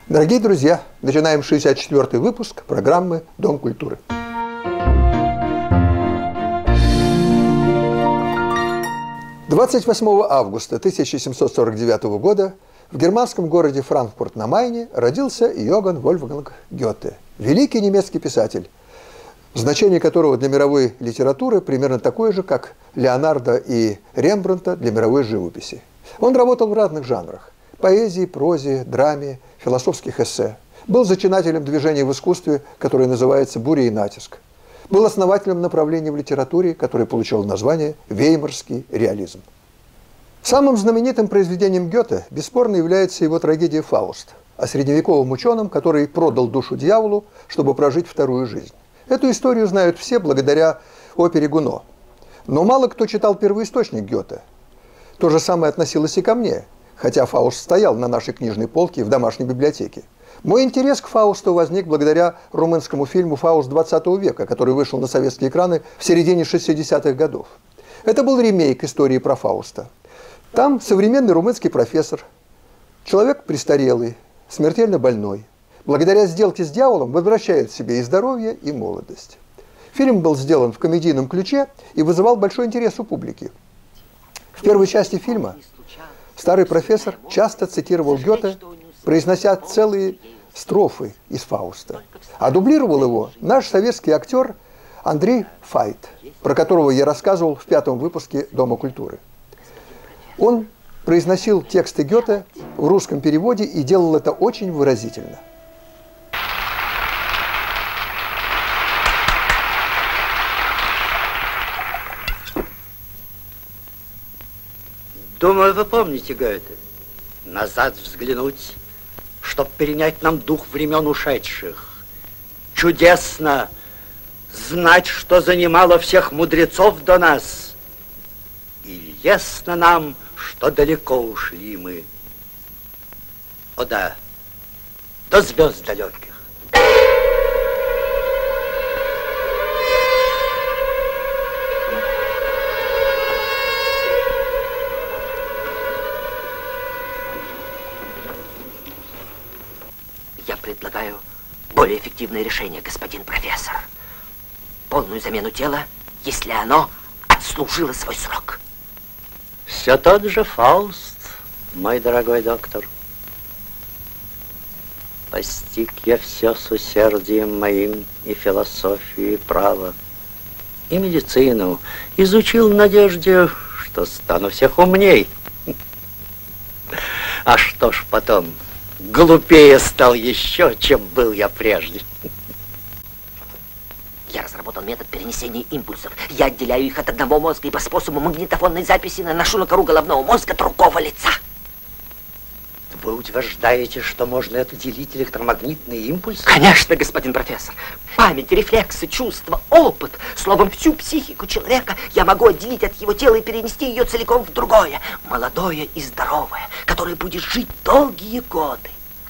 Дорогие друзья, начинаем 64-й выпуск программы «Дом культуры». «28 августа 1749 года в германском городе Франкфурт на Майне родился Йоганн Вольфганг Гёте, великий немецкий писатель, значение которого для мировой литературы примерно такое же, как Леонардо и Рембрандта для мировой живописи. Он работал в разных жанрах – поэзии, прозе, драме, философских эссе. Был зачинателем движения в искусстве, которое называется «Буря и натиск». Был основателем направления в литературе, которое получило название «Веймарский реализм». Самым знаменитым произведением Гёте бесспорно является его трагедия «Фауст» о средневековом ученом, который продал душу дьяволу, чтобы прожить вторую жизнь. Эту историю знают все благодаря опере «Гуно». Но мало кто читал первоисточник Гёте. То же самое относилось и ко мне, хотя «Фауст» стоял на нашей книжной полке в домашней библиотеке. Мой интерес к «Фаусту» возник благодаря румынскому фильму «Фауст XX века», который вышел на советские экраны в середине 60-х годов. Это был ремейк истории про Фауста. Там современный румынский профессор, человек престарелый, смертельно больной, благодаря сделке с дьяволом возвращает себе и здоровье, и молодость. Фильм был сделан в комедийном ключе и вызывал большой интерес у публики. В первой части фильма старый профессор часто цитировал Гёте, произнося целые строфы из «Фауста». А дублировал его наш советский актер Андрей Файт, про которого я рассказывал в 5-м выпуске «Дома культуры». Он произносил тексты Гёте в русском переводе и делал это очень выразительно. Думаю, вы помните Гёте. Назад взглянуть, чтоб перенять нам дух времен ушедших. Чудесно знать, что занимало всех мудрецов до нас. И ясно нам, что далеко ушли мы. О да, до звезд далеких. Я предлагаю более эффективное решение, господин профессор. Полную замену тела, если оно отслужило свой срок. Все тот же Фауст, мой дорогой доктор. Постиг я все с усердием моим, и философию, и право, и медицину. Изучил в надежде, что стану всех умней. А что ж потом? Глупее стал еще, чем был я прежде. Я разработал метод перенесения импульсов. Я отделяю их от одного мозга и по способу магнитофонной записи наношу на кору головного мозга другого лица. Вы утверждаете, что можно отделить электромагнитные импульсы? Конечно, господин профессор. Память, рефлексы, чувства, опыт, словом, всю психику человека я могу отделить от его тела и перенести ее целиком в другое, молодое и здоровое, которое будет жить долгие годы.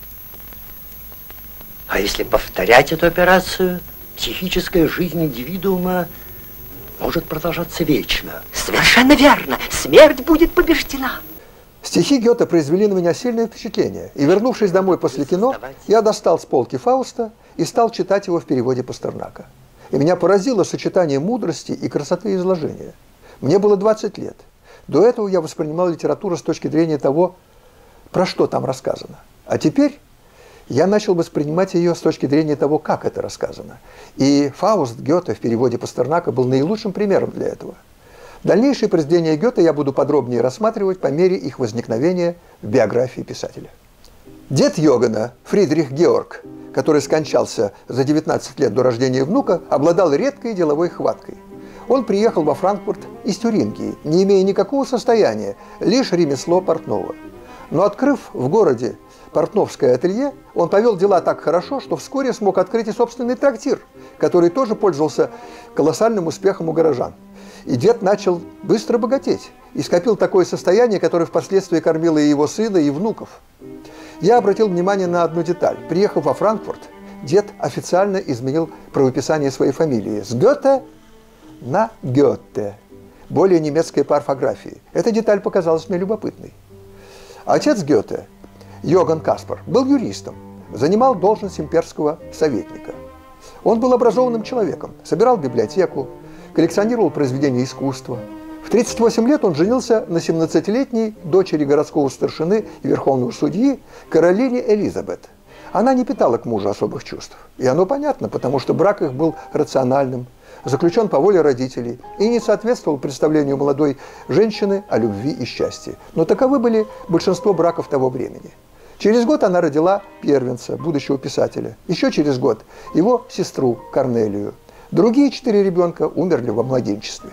А если повторять эту операцию, психическая жизнь индивидуума может продолжаться вечно. Совершенно верно. Смерть будет побеждена. Стихи Гёте произвели на меня сильное впечатление, и, вернувшись домой после кино, я достал с полки «Фауста» и стал читать его в переводе Пастернака. И меня поразило сочетание мудрости и красоты изложения. Мне было 20 лет. До этого я воспринимал литературу с точки зрения того, про что там рассказано. А теперь я начал воспринимать ее с точки зрения того, как это рассказано. И «Фауст» Гёте в переводе Пастернака был наилучшим примером для этого. Дальнейшие произведения Гёте я буду подробнее рассматривать по мере их возникновения в биографии писателя. Дед Йоганна, Фридрих Георг, который скончался за 19 лет до рождения внука, обладал редкой деловой хваткой. Он приехал во Франкфурт из Тюрингии, не имея никакого состояния, лишь ремесло портного. Но открыв в городе портновское ателье, он повел дела так хорошо, что вскоре смог открыть и собственный трактир, который тоже пользовался колоссальным успехом у горожан. И дед начал быстро богатеть и скопил такое состояние, которое впоследствии кормило и его сына, и внуков. Я обратил внимание на одну деталь. Приехав во Франкфурт, дед официально изменил правописание своей фамилии с Гёте на Гёте, более немецкой по орфографии. Эта деталь показалась мне любопытной. Отец Гёте, Йоганн Каспар, был юристом, занимал должность имперского советника. Он был образованным человеком, собирал библиотеку, коллекционировал произведения искусства. В 38 лет он женился на 17-летней дочери городского старшины и верховного судьи Каролине Элизабет. Она не питала к мужу особых чувств. И оно понятно, потому что брак их был рациональным, заключен по воле родителей и не соответствовал представлению молодой женщины о любви и счастье. Но таковы были большинство браков того времени. Через год она родила первенца, будущего писателя. Еще через год его сестру Корнелию. Другие 4 ребенка умерли во младенчестве.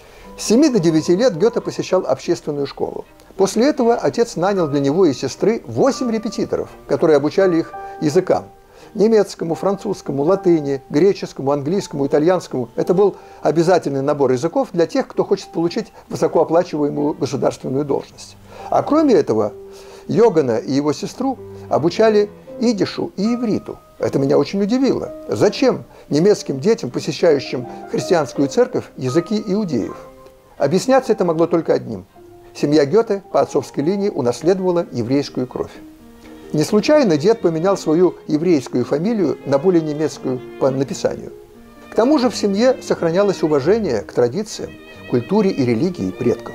С 7 до 9 лет Гёте посещал общественную школу. После этого отец нанял для него и сестры 8 репетиторов, которые обучали их языкам. Немецкому, французскому, латыни, греческому, английскому, итальянскому. Это был обязательный набор языков для тех, кто хочет получить высокооплачиваемую государственную должность. А кроме этого, Йогана и его сестру обучали идишу и ивриту. Это меня очень удивило. Зачем немецким детям, посещающим христианскую церковь, языки иудеев? Объясняться это могло только одним. Семья Гёте по отцовской линии унаследовала еврейскую кровь. Не случайно дед поменял свою еврейскую фамилию на более немецкую по написанию. К тому же в семье сохранялось уважение к традициям, культуре и религии предков.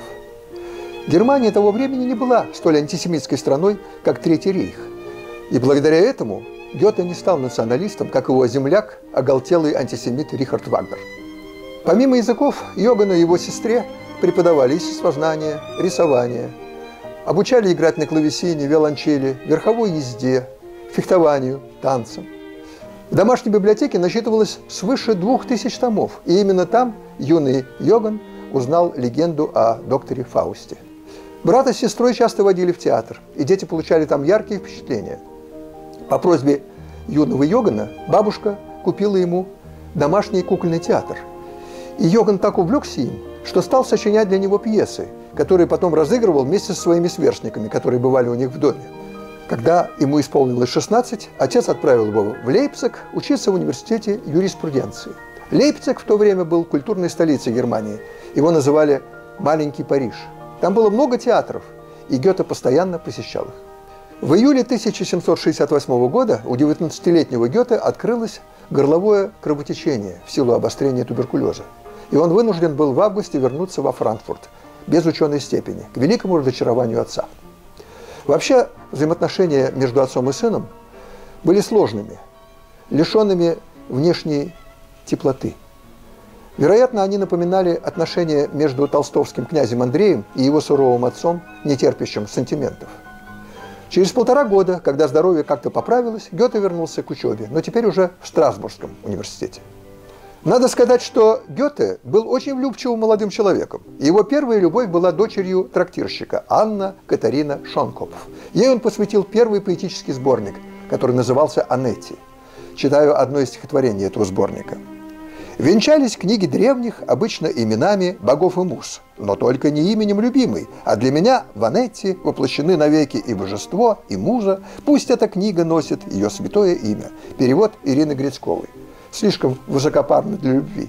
Германия того времени не была столь антисемитской страной, как Третий рейх. И благодаря этому Гёте не стал националистом, как его земляк, оголтелый антисемит Рихард Вагнер. Помимо языков, Йогану и его сестре преподавали естествознание, рисование, обучали играть на клавесине, виолончели, верховой езде, фехтованию, танцам. В домашней библиотеке насчитывалось свыше 2000 томов, и именно там юный Йоган узнал легенду о докторе Фаусте. Брата с сестрой часто водили в театр, и дети получали там яркие впечатления. По просьбе юного Йогана бабушка купила ему домашний кукольный театр. И Йоган так увлекся им, что стал сочинять для него пьесы, которые потом разыгрывал вместе со своими сверстниками, которые бывали у них в доме. Когда ему исполнилось 16, отец отправил его в Лейпциг учиться в университете юриспруденции. Лейпциг в то время был культурной столицей Германии. Его называли «Маленький Париж». Там было много театров, и Гёте постоянно посещал их. В июле 1768 года у 19-летнего Гёте открылось горловое кровотечение в силу обострения туберкулеза. И он вынужден был в августе вернуться во Франкфурт без ученой степени, к великому разочарованию отца. Вообще, взаимоотношения между отцом и сыном были сложными, лишенными внешней теплоты. Вероятно, они напоминали отношения между толстовским князем Андреем и его суровым отцом, не терпящим сантиментов. Через 1,5 года, когда здоровье как-то поправилось, Гёте вернулся к учебе, но теперь уже в Страсбургском университете. Надо сказать, что Гёте был очень влюбчивым молодым человеком. Его первая любовь была дочерью трактирщика Анна Катарина Шонкопф. Ей он посвятил первый поэтический сборник, который назывался «Анетти». Читаю одно из стихотворений этого сборника. «Венчались книги древних обычно именами богов и муз, но только не именем любимой, а для меня в Анетти воплощены навеки и божество, и муза. Пусть эта книга носит ее святое имя». Перевод Ирины Грицковой. Слишком высокопарно для любви.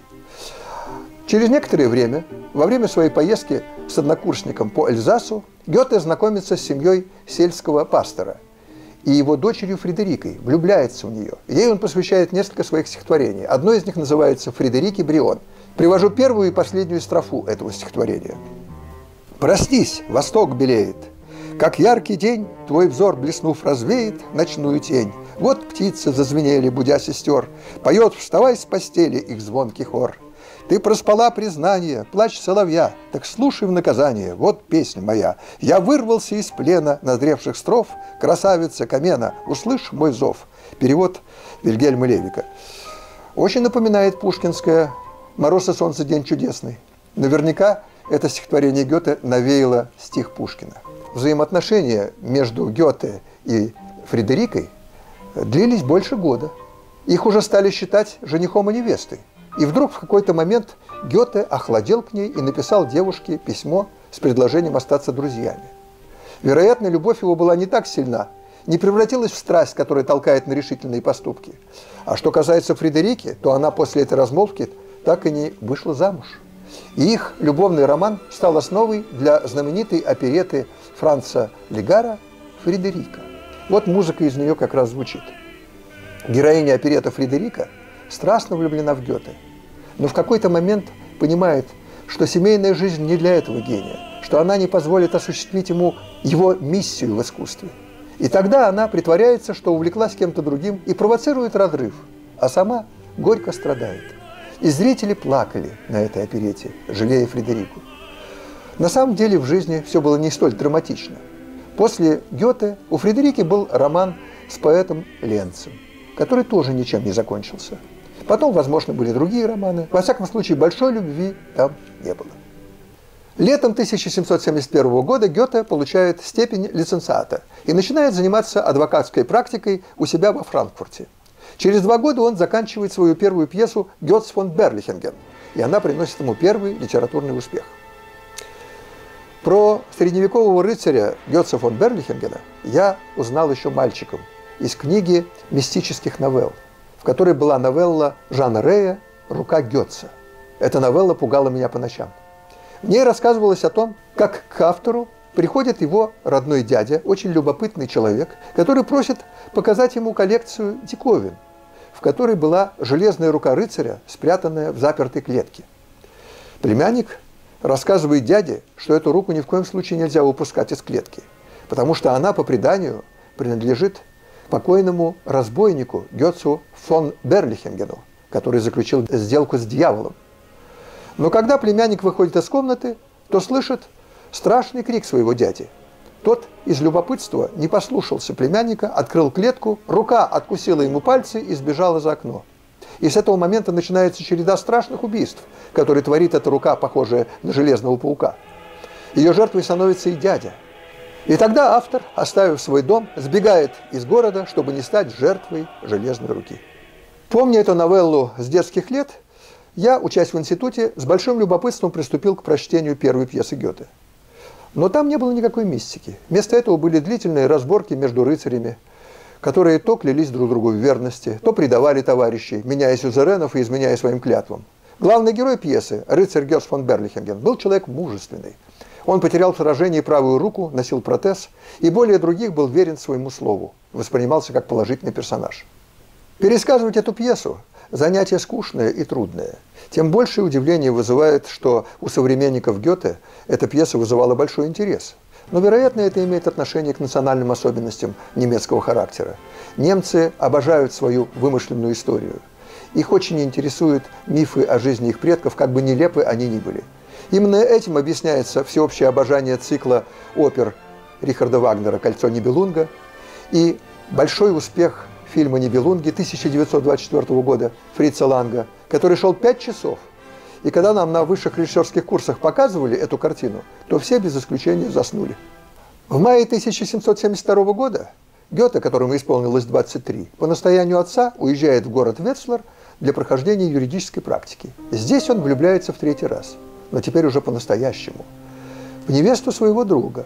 Через некоторое время, во время своей поездки с однокурсником по Эльзасу, Гёте знакомится с семьей сельского пастора и его дочерью Фредерикой, влюбляется в нее. Ей он посвящает несколько своих стихотворений. Одно из них называется «Фредерики Брион». Привожу первую и последнюю строфу этого стихотворения. «Проснись, восток белеет, как яркий день, твой взор, блеснув, развеет ночную тень. Вот птицы зазвенели, будя сестер, поет, вставай с постели, их звонкий хор. Ты проспала признание, плач соловья, так слушай в наказание, вот песня моя. Я вырвался из плена назревших строф, красавица Камена, услышь мой зов». Перевод Вильгельма Левика. Очень напоминает пушкинское «Мороз и солнце, день чудесный». Наверняка это стихотворение Гёте навеяло стих Пушкина. Взаимоотношения между Гёте и Фредерикой длились больше года. Их уже стали считать женихом и невестой. И вдруг в какой-то момент Гёте охладел к ней и написал девушке письмо с предложением остаться друзьями. Вероятно, любовь его была не так сильна, не превратилась в страсть, которая толкает на решительные поступки. А что касается Фредерики, то она после этой размолвки так и не вышла замуж. И их любовный роман стал основой для знаменитой оперетты Франца Легара «Фредерика». Вот музыка из нее как раз звучит. Героиня оперетты Фредерика страстно влюблена в Гёте, но в какой-то момент понимает, что семейная жизнь не для этого гения, что она не позволит осуществить ему его миссию в искусстве. И тогда она притворяется, что увлеклась кем-то другим и провоцирует разрыв, а сама горько страдает. И зрители плакали на этой оперете, жалея Фредерику. На самом деле в жизни все было не столь драматично. После Гёте у Фредерики был роман с поэтом Ленцем, который тоже ничем не закончился. Потом, возможно, были другие романы. Во всяком случае, большой любви там не было. Летом 1771 года Гёте получает степень лиценциата и начинает заниматься адвокатской практикой у себя во Франкфурте. Через 2 года он заканчивает свою первую пьесу «Гёц фон Берлихинген», и она приносит ему первый литературный успех. Про средневекового рыцаря Гёца фон Берлихингена я узнал еще мальчиком из книги мистических новелл, в которой была новелла Жана Рея «Рука Гёца». Эта новелла пугала меня по ночам. В ней рассказывалось о том, как к автору приходит его родной дядя, очень любопытный человек, который просит показать ему коллекцию диковин, в которой была железная рука рыцаря, спрятанная в запертой клетке. Племянник рассказывает дяде, что эту руку ни в коем случае нельзя выпускать из клетки, потому что она, по преданию, принадлежит покойному разбойнику Гёцу фон Берлихингену, который заключил сделку с дьяволом. Но когда племянник выходит из комнаты, то слышит страшный крик своего дяди. Тот из любопытства не послушался племянника, открыл клетку, рука откусила ему пальцы и сбежала за окно. И с этого момента начинается череда страшных убийств, которые творит эта рука, похожая на железного паука. Ее жертвой становится и дядя. И тогда автор, оставив свой дом, сбегает из города, чтобы не стать жертвой железной руки. Помня эту новеллу с детских лет, я, учась в институте, с большим любопытством приступил к прочтению первой пьесы Гёте. Но там не было никакой мистики. Вместо этого были длительные разборки между рыцарями, которые то клялись друг другу в верности, то предавали товарищей, меняя сюзеренов и изменяя своим клятвам. Главный герой пьесы, рыцарь Гёц фон Берлихинген, был человек мужественный. Он потерял в сражении правую руку, носил протез и более других был верен своему слову, воспринимался как положительный персонаж. Пересказывать эту пьесу – занятие скучное и трудное. Тем большее удивление вызывает, что у современников Гёте эта пьеса вызывала большой интерес. Но, вероятно, это имеет отношение к национальным особенностям немецкого характера. Немцы обожают свою вымышленную историю. Их очень интересуют мифы о жизни их предков, как бы нелепы они ни были. Именно этим объясняется всеобщее обожание цикла опер Рихарда Вагнера «Кольцо Нибелунга» и большой успех фильма «Нибелунги» 1924 года Фрица Ланга, который шел 5 часов. И когда нам на высших режиссерских курсах показывали эту картину, то все без исключения заснули. В мае 1772 года Гёте, которому исполнилось 23, по настоянию отца уезжает в город Ветслер для прохождения юридической практики. Здесь он влюбляется в 3-й раз, но теперь уже по-настоящему, в невесту своего друга.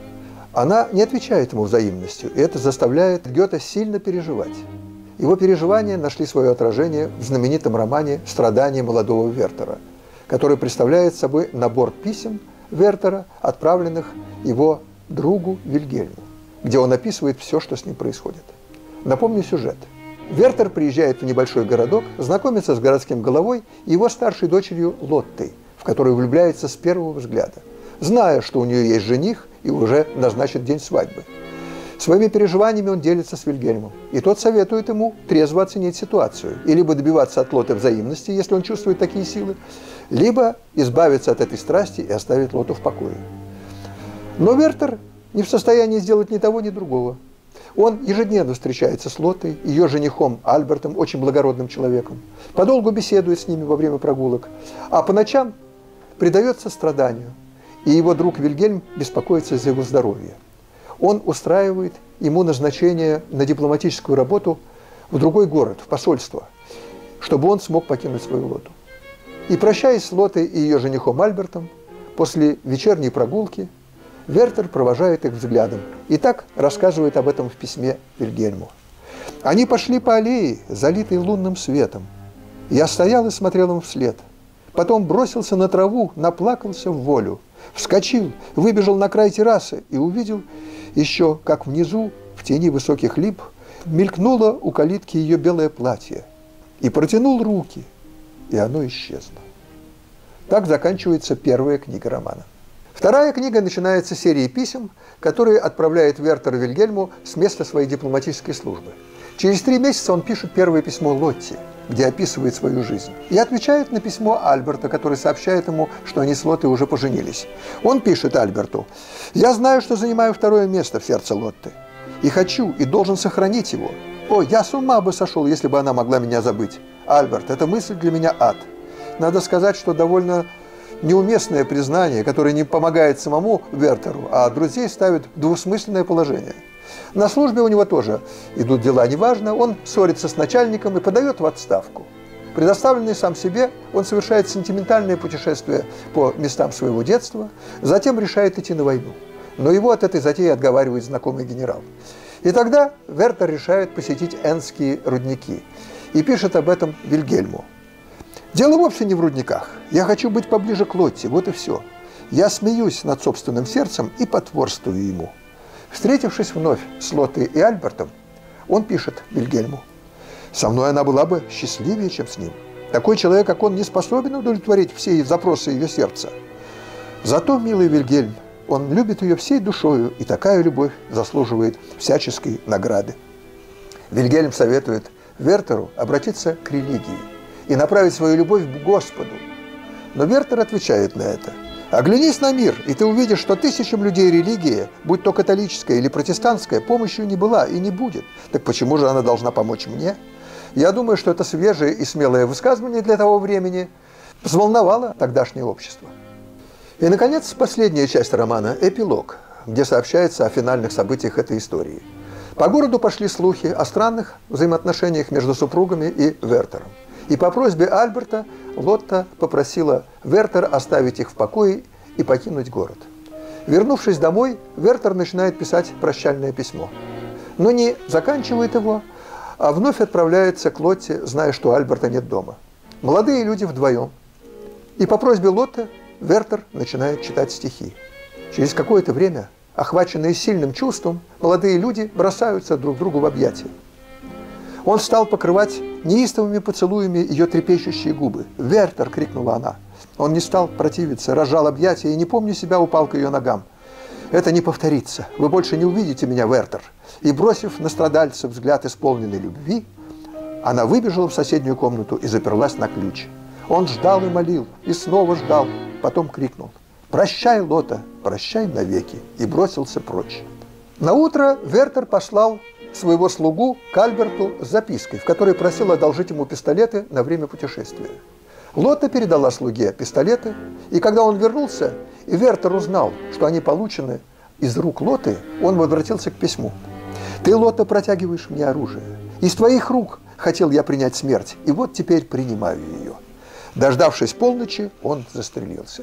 Она не отвечает ему взаимностью, и это заставляет Гёте сильно переживать. Его переживания нашли свое отражение в знаменитом романе «Страдания молодого Вертера», который представляет собой набор писем Вертера, отправленных его другу Вильгельму, где он описывает все, что с ним происходит. Напомню сюжет. Вертер приезжает в небольшой городок, знакомится с городским головой и его старшей дочерью Лоттой, в которую влюбляется с первого взгляда, зная, что у нее есть жених и уже назначит день свадьбы. Своими переживаниями он делится с Вильгельмом, и тот советует ему трезво оценить ситуацию и либо добиваться от Лотты взаимности, если он чувствует такие силы, либо избавиться от этой страсти и оставить Лотту в покое. Но Вертер не в состоянии сделать ни того, ни другого. Он ежедневно встречается с Лоттой, ее женихом Альбертом, очень благородным человеком, подолгу беседует с ними во время прогулок, а по ночам предается страданию, и его друг Вильгельм беспокоится за его здоровье. Он устраивает ему назначение на дипломатическую работу в другой город, в посольство, чтобы он смог покинуть свою Лотту. И прощаясь с Лоттой и ее женихом Альбертом, после вечерней прогулки Вертер провожает их взглядом и так рассказывает об этом в письме Вильгельму. «Они пошли по аллее, залитой лунным светом. Я стоял и смотрел им вслед. Потом бросился на траву, наплакался в волю. Вскочил, выбежал на край террасы и увидел еще, как внизу, в тени высоких лип, мелькнуло у калитки ее белое платье, и протянул руки, и оно исчезло. Так заканчивается первая книга романа. Вторая книга начинается с серии писем, которые отправляет Вертер Вильгельму с места своей дипломатической службы. Через 3 месяца он пишет первое письмо Лотте, где описывает свою жизнь, и отвечает на письмо Альберта, который сообщает ему, что они с Лоттой уже поженились. Он пишет Альберту: «Я знаю, что занимаю 2-е место в сердце Лотты, и хочу, и должен сохранить его. О, я с ума бы сошел, если бы она могла меня забыть. Альберт, эта мысль для меня ад». Надо сказать, что довольно неуместное признание, которое не помогает самому Вертеру, а друзей ставит в двусмысленное положение. На службе у него тоже идут дела неважно, он ссорится с начальником и подает в отставку. Предоставленный сам себе, он совершает сентиментальное путешествие по местам своего детства, затем решает идти на войну. Но его от этой затеи отговаривает знакомый генерал. И тогда Вертер решает посетить Эннские рудники и пишет об этом Вильгельму. «Дело вовсе не в рудниках. Я хочу быть поближе к Лотте, вот и все. Я смеюсь над собственным сердцем и потворствую ему». Встретившись вновь с Лоттой и Альбертом, он пишет Вильгельму: «Со мной она была бы счастливее, чем с ним. Такой человек, как он, не способен удовлетворить все запросы ее сердца. Зато, милый Вильгельм, он любит ее всей душою, и такая любовь заслуживает всяческой награды». Вильгельм советует Вертеру обратиться к религии и направить свою любовь к Господу. Но Вертер отвечает на это: «Оглянись на мир, и ты увидишь, что тысячам людей религия, будь то католическая или протестантская, помощью не была и не будет. Так почему же она должна помочь мне?» Я думаю, что это свежее и смелое высказывание для того времени взволновало тогдашнее общество. И, наконец, последняя часть романа – эпилог, где сообщается о финальных событиях этой истории. По городу пошли слухи о странных взаимоотношениях между супругами и Вертером. И по просьбе Альберта Лотта попросила Вертера оставить их в покое и покинуть город. Вернувшись домой, Вертер начинает писать прощальное письмо. Но не заканчивает его, а вновь отправляется к Лотте, зная, что Альберта нет дома. Молодые люди вдвоем. И по просьбе Лотты Вертер начинает читать стихи. Через какое-то время, охваченные сильным чувством, молодые люди бросаются друг другу в объятия. Он стал покрывать неистовыми поцелуями ее трепещущие губы. «Вертер!» – крикнула она. Он не стал противиться, разжал объятия и, не помня себя, упал к ее ногам. «Это не повторится. Вы больше не увидите меня, Вертер!» И, бросив на страдальца взгляд исполненной любви, она выбежала в соседнюю комнату и заперлась на ключ. Он ждал и молил, и снова ждал, потом крикнул: «Прощай, Лотта, прощай навеки!» и бросился прочь. Наутро Вертер послал своего слугу к Альберту с запиской, в которой просил одолжить ему пистолеты на время путешествия. Лотта передала слуге пистолеты, и когда он вернулся, и Вертер узнал, что они получены из рук Лотты, он возвратился к письму. «Ты, Лотта, протягиваешь мне оружие. Из твоих рук хотел я принять смерть, и вот теперь принимаю ее». Дождавшись полночи, он застрелился.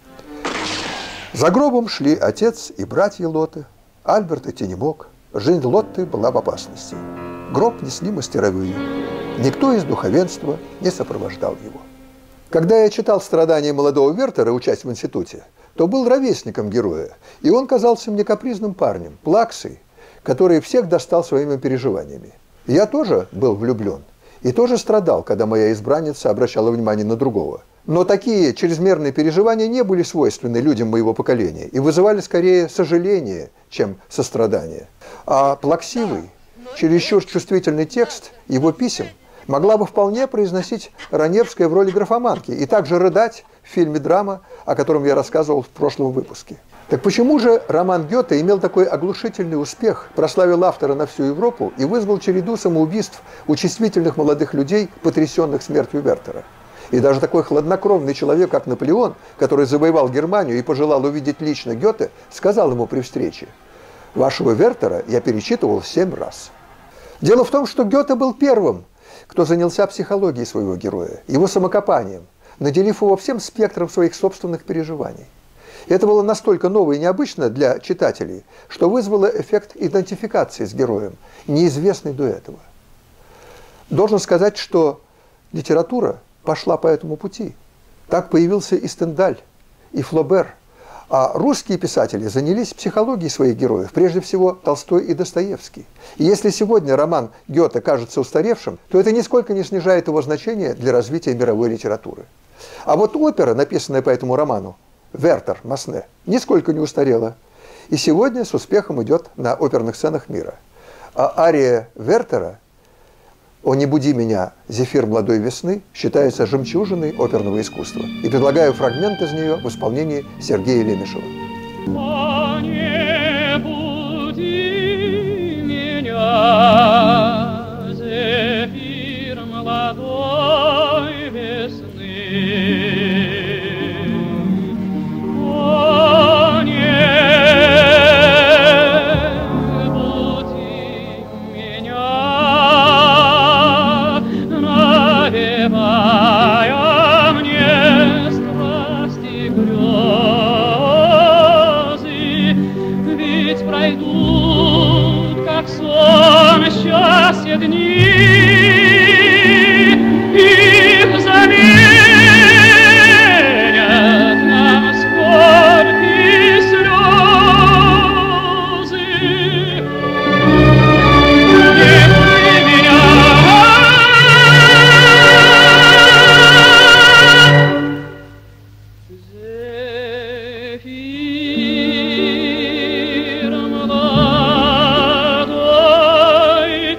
За гробом шли отец и братья Лотты. Альберт идти не мог. Жизнь Лотты была в опасности. Гроб несли мастеровые. Никто из духовенства не сопровождал его. Когда я читал страдания молодого Вертера, учась в институте, то был ровесником героя, и он казался мне капризным парнем, плаксой, который всех достал своими переживаниями. Я тоже был влюблен и тоже страдал, когда моя избранница обращала внимание на другого. Но такие чрезмерные переживания не были свойственны людям моего поколения и вызывали скорее сожаление, чем сострадание. А плаксивый, чересчур чувствительный текст его писем могла бы вполне произносить Раневская в роли графоманки и также рыдать в фильме «Драма», о котором я рассказывал в прошлом выпуске. Так почему же роман Гёте имел такой оглушительный успех, прославил автора на всю Европу и вызвал череду самоубийств у чувствительных молодых людей, потрясенных смертью Вертера? И даже такой хладнокровный человек, как Наполеон, который завоевал Германию и пожелал увидеть лично Гёте, сказал ему при встрече: «Вашего Вертера я перечитывал 7 раз». Дело в том, что Гёте был первым, кто занялся психологией своего героя, его самокопанием, наделив его всем спектром своих собственных переживаний. Это было настолько ново и необычно для читателей, что вызвало эффект идентификации с героем, неизвестный до этого. Должен сказать, что литература пошла по этому пути. Так появился и Стендаль, и Флобер, А русские писатели занялись психологией своих героев, прежде всего Толстой и Достоевский. И если сегодня роман Гёте кажется устаревшим, то это нисколько не снижает его значение для развития мировой литературы. А вот опера, написанная по этому роману, «Вертер» Масне, нисколько не устарела. И сегодня с успехом идет на оперных сценах мира. А ария Вертера «О, не буди меня, зефир молодой весны» считается жемчужиной оперного искусства. И предлагаю фрагмент из нее в исполнении Сергея Лемешева. О, не буди меня, зефир молодой весны. О, не буди меня, навевая мне страсти грезы, ведь пройдут, как сон, счастья дни, их заменят нам скорбь и слезы. Не буди меня, зефир молодой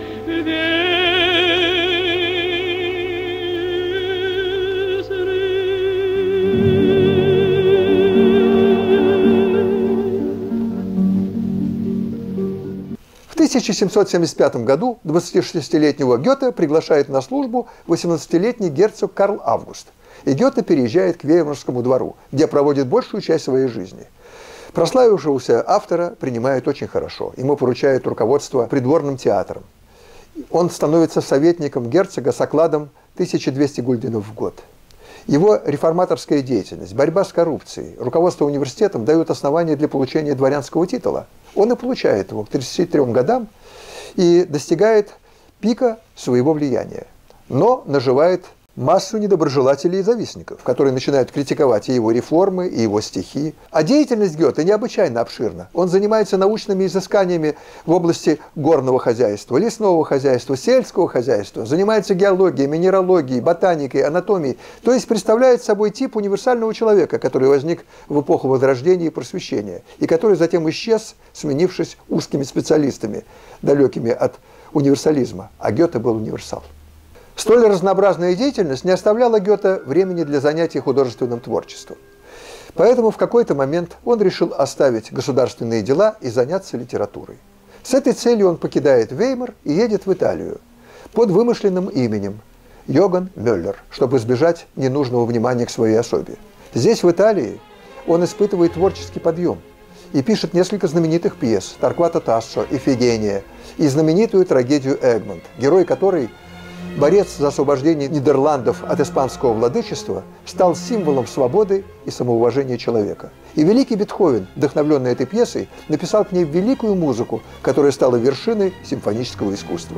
В 1775 году 26-летнего Гёте приглашает на службу 18-летний герцог Карл Август. И Гёте переезжает к Веймарскому двору, где проводит большую часть своей жизни. Прославившегося автора принимают очень хорошо. Ему поручают руководство придворным театром. Он становится советником герцога с окладом 1200 гульденов в год. Его реформаторская деятельность, борьба с коррупцией, руководство университетом дают основания для получения дворянского титула. Он и получает его к 33 годам и достигает пика своего влияния. Но наживает массу недоброжелателей и завистников, которые начинают критиковать и его реформы, и его стихи. А деятельность Гёте необычайно обширна. Он занимается научными изысканиями в области горного хозяйства, лесного хозяйства, сельского хозяйства, занимается геологией, минералогией, ботаникой, анатомией. То есть представляет собой тип универсального человека, который возник в эпоху Возрождения и Просвещения, и который затем исчез, сменившись узкими специалистами, далекими от универсализма. А Гёте был универсал. Столь разнообразная деятельность не оставляла Гёте времени для занятий художественным творчеством. Поэтому в какой-то момент он решил оставить государственные дела и заняться литературой. С этой целью он покидает Веймар и едет в Италию под вымышленным именем Йоган Мюллер, чтобы избежать ненужного внимания к своей особе. Здесь, в Италии, он испытывает творческий подъем и пишет несколько знаменитых пьес «Торквата Тассо», «Ифигения» и знаменитую трагедию «Эгмонт», герой которой, борец за освобождение Нидерландов от испанского владычества, стал символом свободы и самоуважения человека. И великий Бетховен, вдохновленный этой пьесой, написал к ней великую музыку, которая стала вершиной симфонического искусства.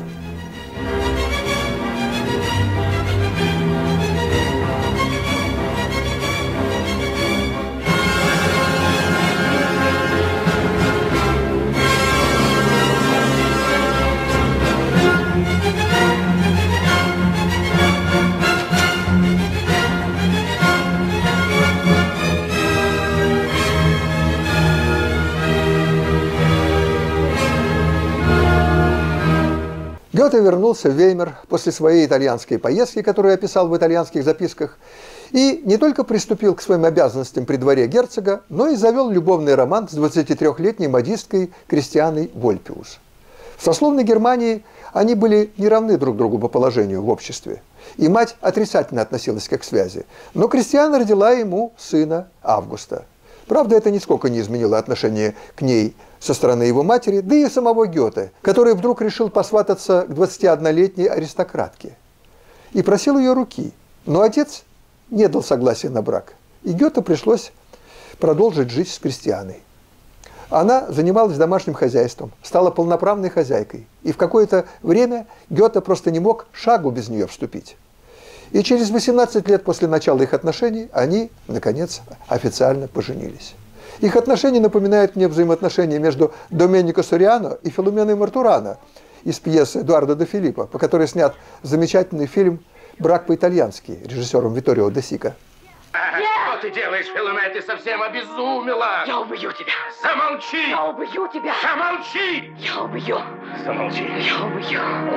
Гёте вернулся в Веймар после своей итальянской поездки, которую описал в итальянских записках, и не только приступил к своим обязанностям при дворе герцога, но и завел любовный роман с 23-летней модисткой Кристианой Вольпиус. В сословной Германии они были не равны друг другу по положению в обществе, и мать отрицательно относилась к их связи, но Кристиана родила ему сына Августа. Правда, это нисколько не изменило отношение к ней со стороны его матери, да и самого Гёте, который вдруг решил посвататься к 21-летней аристократке и просил ее руки. Но отец не дал согласия на брак, и Гёте пришлось продолжить жить с Кристианой. Она занималась домашним хозяйством, стала полноправной хозяйкой, и в какое-то время Гёте просто не мог шагу без нее вступить. И через 18 лет после начала их отношений они, наконец, официально поженились. Их отношения напоминают мне взаимоотношения между Доменико Сориано и Филоменой Мартурано из пьесы Эдуардо де Филиппо, по которой снят замечательный фильм «Брак по-итальянски» режиссером Витторио де Сика. Что ты делаешь, Филоме? Ты совсем обезумела! Я убью тебя! Замолчи! Я убью тебя! Замолчи! Я убью! Замолчи! Я убью!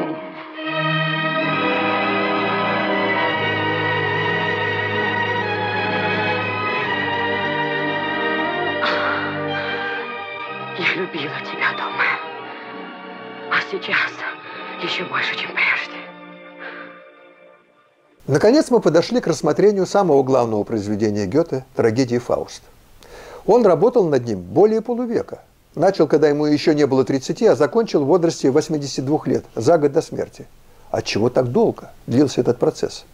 Я любила тебя, Томе. А сейчас еще больше, чем прежде. Наконец мы подошли к рассмотрению самого главного произведения Гёте – трагедии «Фауст». Он работал над ним более полувека. Начал, когда ему еще не было 30, а закончил в возрасте 82 лет, за год до смерти. Отчего так долго длился этот процесс?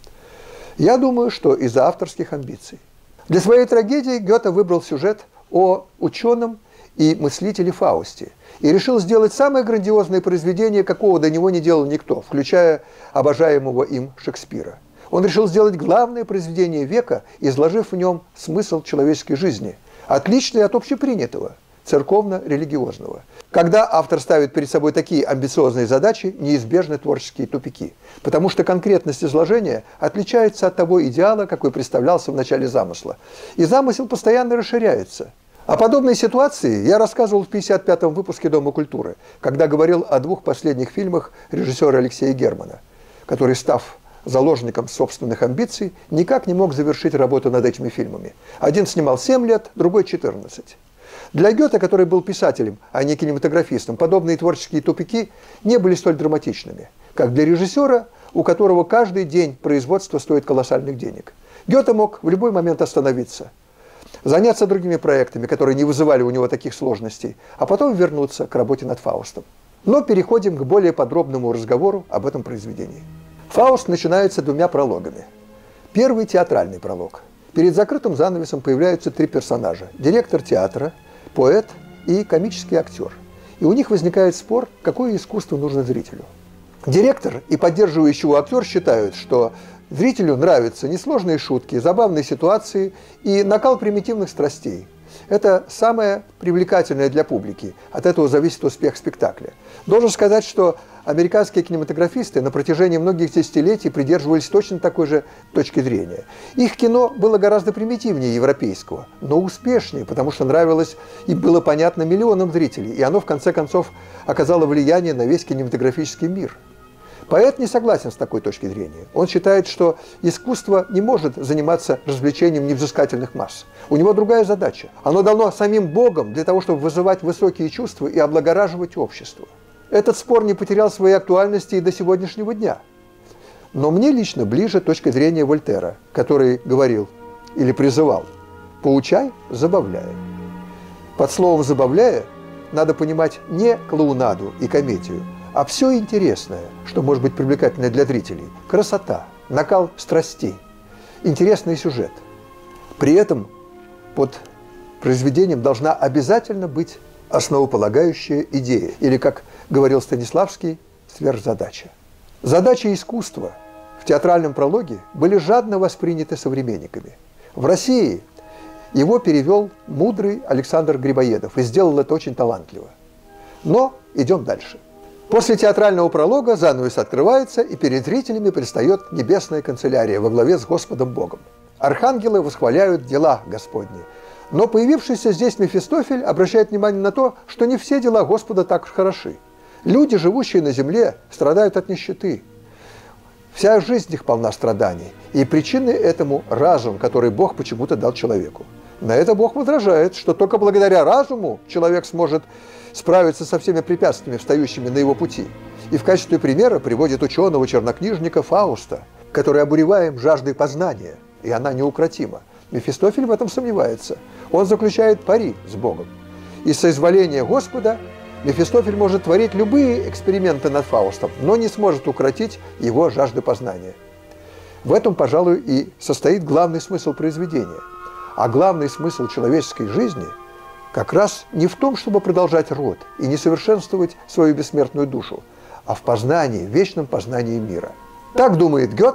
Я думаю, что из-за авторских амбиций. Для своей трагедии Гёте выбрал сюжет о ученом и мыслителе Фаусте и решил сделать самое грандиозное произведение, какого до него не делал никто, включая обожаемого им Шекспира. Он решил сделать главное произведение века, изложив в нем смысл человеческой жизни, отличный от общепринятого, церковно-религиозного. Когда автор ставит перед собой такие амбициозные задачи, неизбежны творческие тупики, потому что конкретность изложения отличается от того идеала, какой представлялся в начале замысла. И замысел постоянно расширяется. О подобной ситуации я рассказывал в 55-м выпуске «Дома культуры», когда говорил о двух последних фильмах режиссера Алексея Германа, который, став заложником собственных амбиций, никак не мог завершить работу над этими фильмами. Один снимал 7 лет, другой 14. Для Гёте, который был писателем, а не кинематографистом, подобные творческие тупики не были столь драматичными, как для режиссера, у которого каждый день производства стоит колоссальных денег. Гёте мог в любой момент остановиться, заняться другими проектами, которые не вызывали у него таких сложностей, а потом вернуться к работе над Фаустом. Но переходим к более подробному разговору об этом произведении. «Фауст» начинается двумя прологами. Первый – театральный пролог. Перед закрытым занавесом появляются 3 персонажа – директор театра, поэт и комический актер. И у них возникает спор, какое искусство нужно зрителю. Директор и поддерживающий его актер считают, что зрителю нравятся несложные шутки, забавные ситуации и накал примитивных страстей. Это самое привлекательное для публики. От этого зависит успех спектакля. Должен сказать, что американские кинематографисты на протяжении многих десятилетий придерживались точно такой же точки зрения. Их кино было гораздо примитивнее европейского, но успешнее, потому что нравилось и было понятно миллионам зрителей, и оно в конце концов оказало влияние на весь кинематографический мир. Поэт не согласен с такой точки зрения. Он считает, что искусство не может заниматься развлечением невзыскательных масс. У него другая задача. Оно дано самим Богом для того, чтобы вызывать высокие чувства и облагораживать общество. Этот спор не потерял своей актуальности и до сегодняшнего дня. Но мне лично ближе точка зрения Вольтера, который говорил или призывал: «Поучай, забавляя». Под словом «забавляя» надо понимать не клоунаду и комедию, а все интересное, что может быть привлекательно для зрителей. Красота, накал страстей, интересный сюжет. При этом под произведением должна обязательно быть основополагающая идея, или, как говорил Станиславский, сверхзадача. Задачи искусства в театральном прологе были жадно восприняты современниками. В России его перевел мудрый Александр Грибоедов и сделал это очень талантливо. Но идем дальше. После театрального пролога занавес открывается, и перед зрителями предстает небесная канцелярия во главе с Господом Богом. Архангелы восхваляют дела Господни. Но появившийся здесь Мефистофель обращает внимание на то, что не все дела Господа так уж хороши. Люди, живущие на земле, страдают от нищеты. Вся жизнь их полна страданий. И причиной этому разум, который Бог почему-то дал человеку. На это Бог возражает, что только благодаря разуму человек сможет справиться со всеми препятствиями, встающими на его пути. И в качестве примера приводит ученого-чернокнижника Фауста, который обуреваем жаждой познания, и она неукротима. Мефистофель в этом сомневается. Он заключает пари с Богом. Из соизволения Господа Мефистофель может творить любые эксперименты над Фаустом, но не сможет укротить его жажды познания. В этом, пожалуй, и состоит главный смысл произведения. А главный смысл человеческой жизни как раз не в том, чтобы продолжать род и не совершенствовать свою бессмертную душу, а в познании, в вечном познании мира. Так думает Гёте,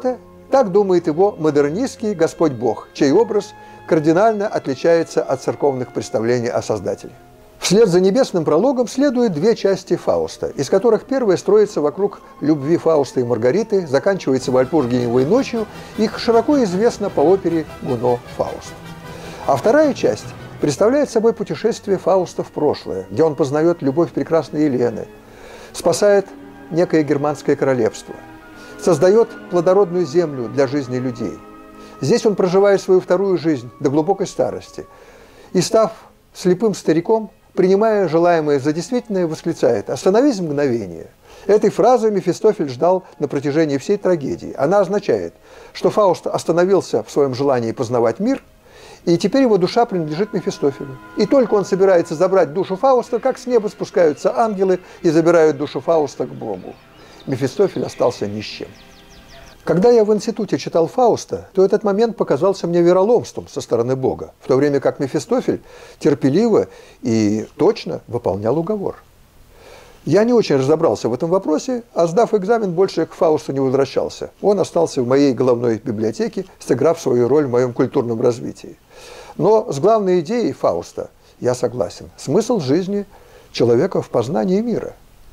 Так думает его модернистский Господь Бог, чей образ кардинально отличается от церковных представлений о Создателе. Вслед за небесным прологом следуют две части Фауста, из которых первая строится вокруг любви Фауста и Маргариты, заканчивается Вальпургиевой ночью, их широко известно по опере «Гуно Фауст». А вторая часть представляет собой путешествие Фауста в прошлое, где он познает любовь прекрасной Елены, спасает некое германское королевство, создает плодородную землю для жизни людей. Здесь он проживает свою вторую жизнь до глубокой старости и, став слепым стариком, принимая желаемое за действительное, восклицает: «Остановись мгновение». Этой фразы Мефистофель ждал на протяжении всей трагедии. Она означает, что Фауст остановился в своем желании познавать мир, и теперь его душа принадлежит Мефистофелю. И только он собирается забрать душу Фауста, как с неба спускаются ангелы и забирают душу Фауста к Богу. Мефистофель остался ни с чем. Когда я в институте читал Фауста, то этот момент показался мне вероломством со стороны Бога, в то время как Мефистофель терпеливо и точно выполнял уговор. Я не очень разобрался в этом вопросе, а сдав экзамен, больше к Фаусту не возвращался. Он остался в моей головной библиотеке, сыграв свою роль в моем культурном развитии. Но с главной идеей Фауста я согласен. Смысл жизни человека в познании мира.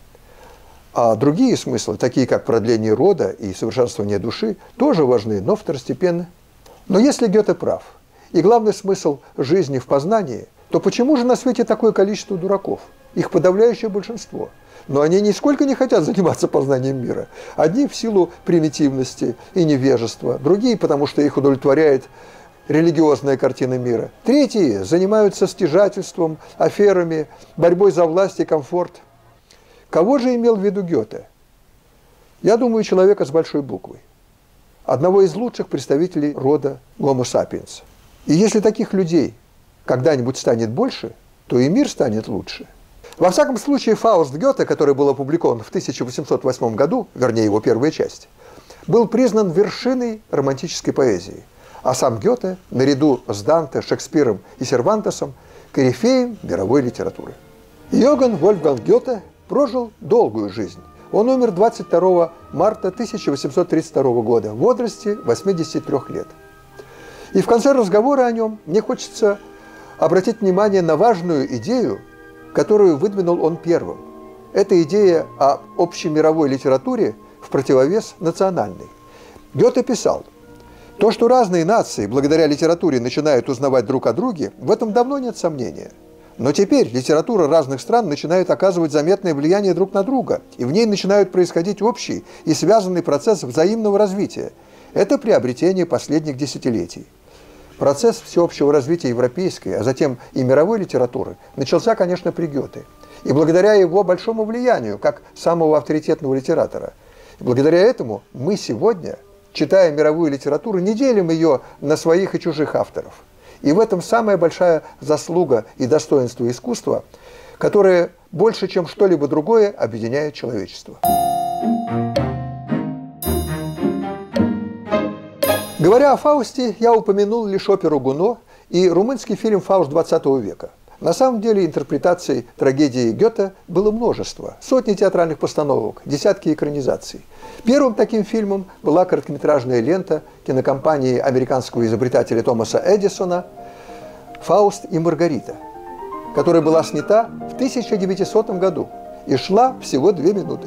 А другие смыслы, такие как продление рода и совершенствование души, тоже важны, но второстепенны. Но если Гёте прав, и главный смысл жизни в познании, то почему же на свете такое количество дураков? Их подавляющее большинство. Но они нисколько не хотят заниматься познанием мира. Одни в силу примитивности и невежества, другие потому, что их удовлетворяет религиозная картина мира. Третьи занимаются стяжательством, аферами, борьбой за власть и комфорт. Кого же имел в виду Гёте? Я думаю, человека с большой буквы. Одного из лучших представителей рода Homo sapiens. И если таких людей когда-нибудь станет больше, то и мир станет лучше. Во всяком случае, Фауст Гёте, который был опубликован в 1808 году, вернее его первая часть, был признан вершиной романтической поэзии. А сам Гёте, наряду с Данте, Шекспиром и Сервантесом, корифеем мировой литературы. Йоганн Вольфганг Гёте прожил долгую жизнь. Он умер 22 марта 1832 года в возрасте 83 лет. И в конце разговора о нем мне хочется обратить внимание на важную идею, которую выдвинул он первым. Это идея о общемировой литературе в противовес национальной. Гёте писал: «То, что разные нации благодаря литературе начинают узнавать друг о друге, в этом давно нет сомнения. Но теперь литература разных стран начинает оказывать заметное влияние друг на друга, и в ней начинают происходить общий и связанный процесс взаимного развития. Это приобретение последних десятилетий». Процесс всеобщего развития европейской, а затем и мировой литературы начался, конечно, при Гёте. И благодаря его большому влиянию, как самого авторитетного литератора. И благодаря этому мы сегодня, читая мировую литературу, не делим ее на своих и чужих авторов. И в этом самая большая заслуга и достоинство искусства, которое больше, чем что-либо другое, объединяет человечество. Говоря о Фаусте, я упомянул лишь оперу «Гуно» и румынский фильм «Фауст XX века». На самом деле интерпретаций трагедии Гёте было множество. Сотни театральных постановок, десятки экранизаций. Первым таким фильмом была короткометражная лента кинокомпании американского изобретателя Томаса Эдисона «Фауст и Маргарита», которая была снята в 1900 году и шла всего 2 минуты.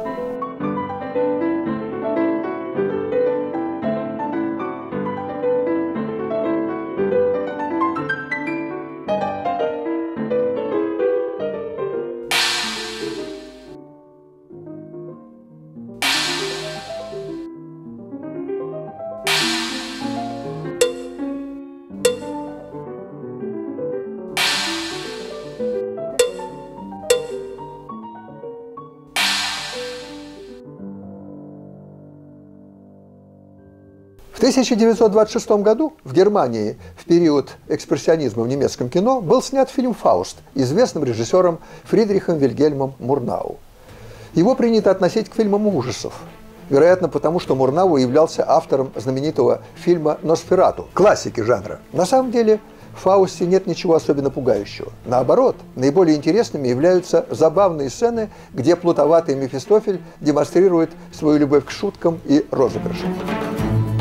В 1926 году в Германии в период экспрессионизма в немецком кино был снят фильм «Фауст» известным режиссером Фридрихом Вильгельмом Мурнау. Его принято относить к фильмам ужасов, вероятно, потому что Мурнау являлся автором знаменитого фильма «Носферату», классики жанра. На самом деле в «Фаусте» нет ничего особенно пугающего. Наоборот, наиболее интересными являются забавные сцены, где плутоватый Мефистофель демонстрирует свою любовь к шуткам и розыгрышам.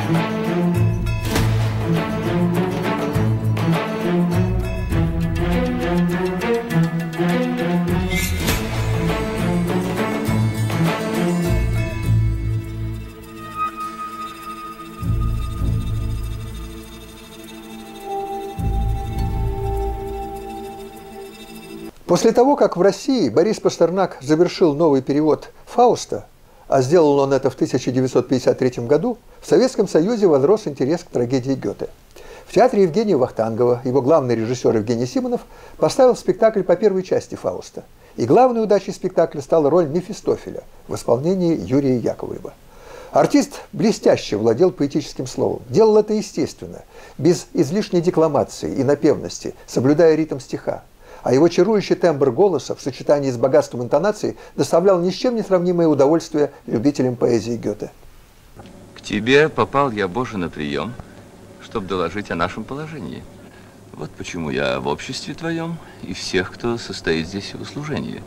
После того, как в России Борис Пастернак завершил новый перевод «Фауста», а сделал он это в 1953 году, в Советском Союзе возрос интерес к трагедии Гёте. В театре Евгения Вахтангова его главный режиссер Евгений Симонов поставил спектакль по первой части «Фауста». И главной удачей спектакля стала роль Мефистофеля в исполнении Юрия Яковлева. Артист блестяще владел поэтическим словом, делал это естественно, без излишней декламации и напевности, соблюдая ритм стиха. А его чарующий тембр голоса в сочетании с богатством интонации доставлял ни с чем не сравнимое удовольствие любителям поэзии Гёте. К тебе попал я, Боже, на прием, чтобы доложить о нашем положении. Вот почему я в обществе твоем и всех, кто состоит здесь в услужении.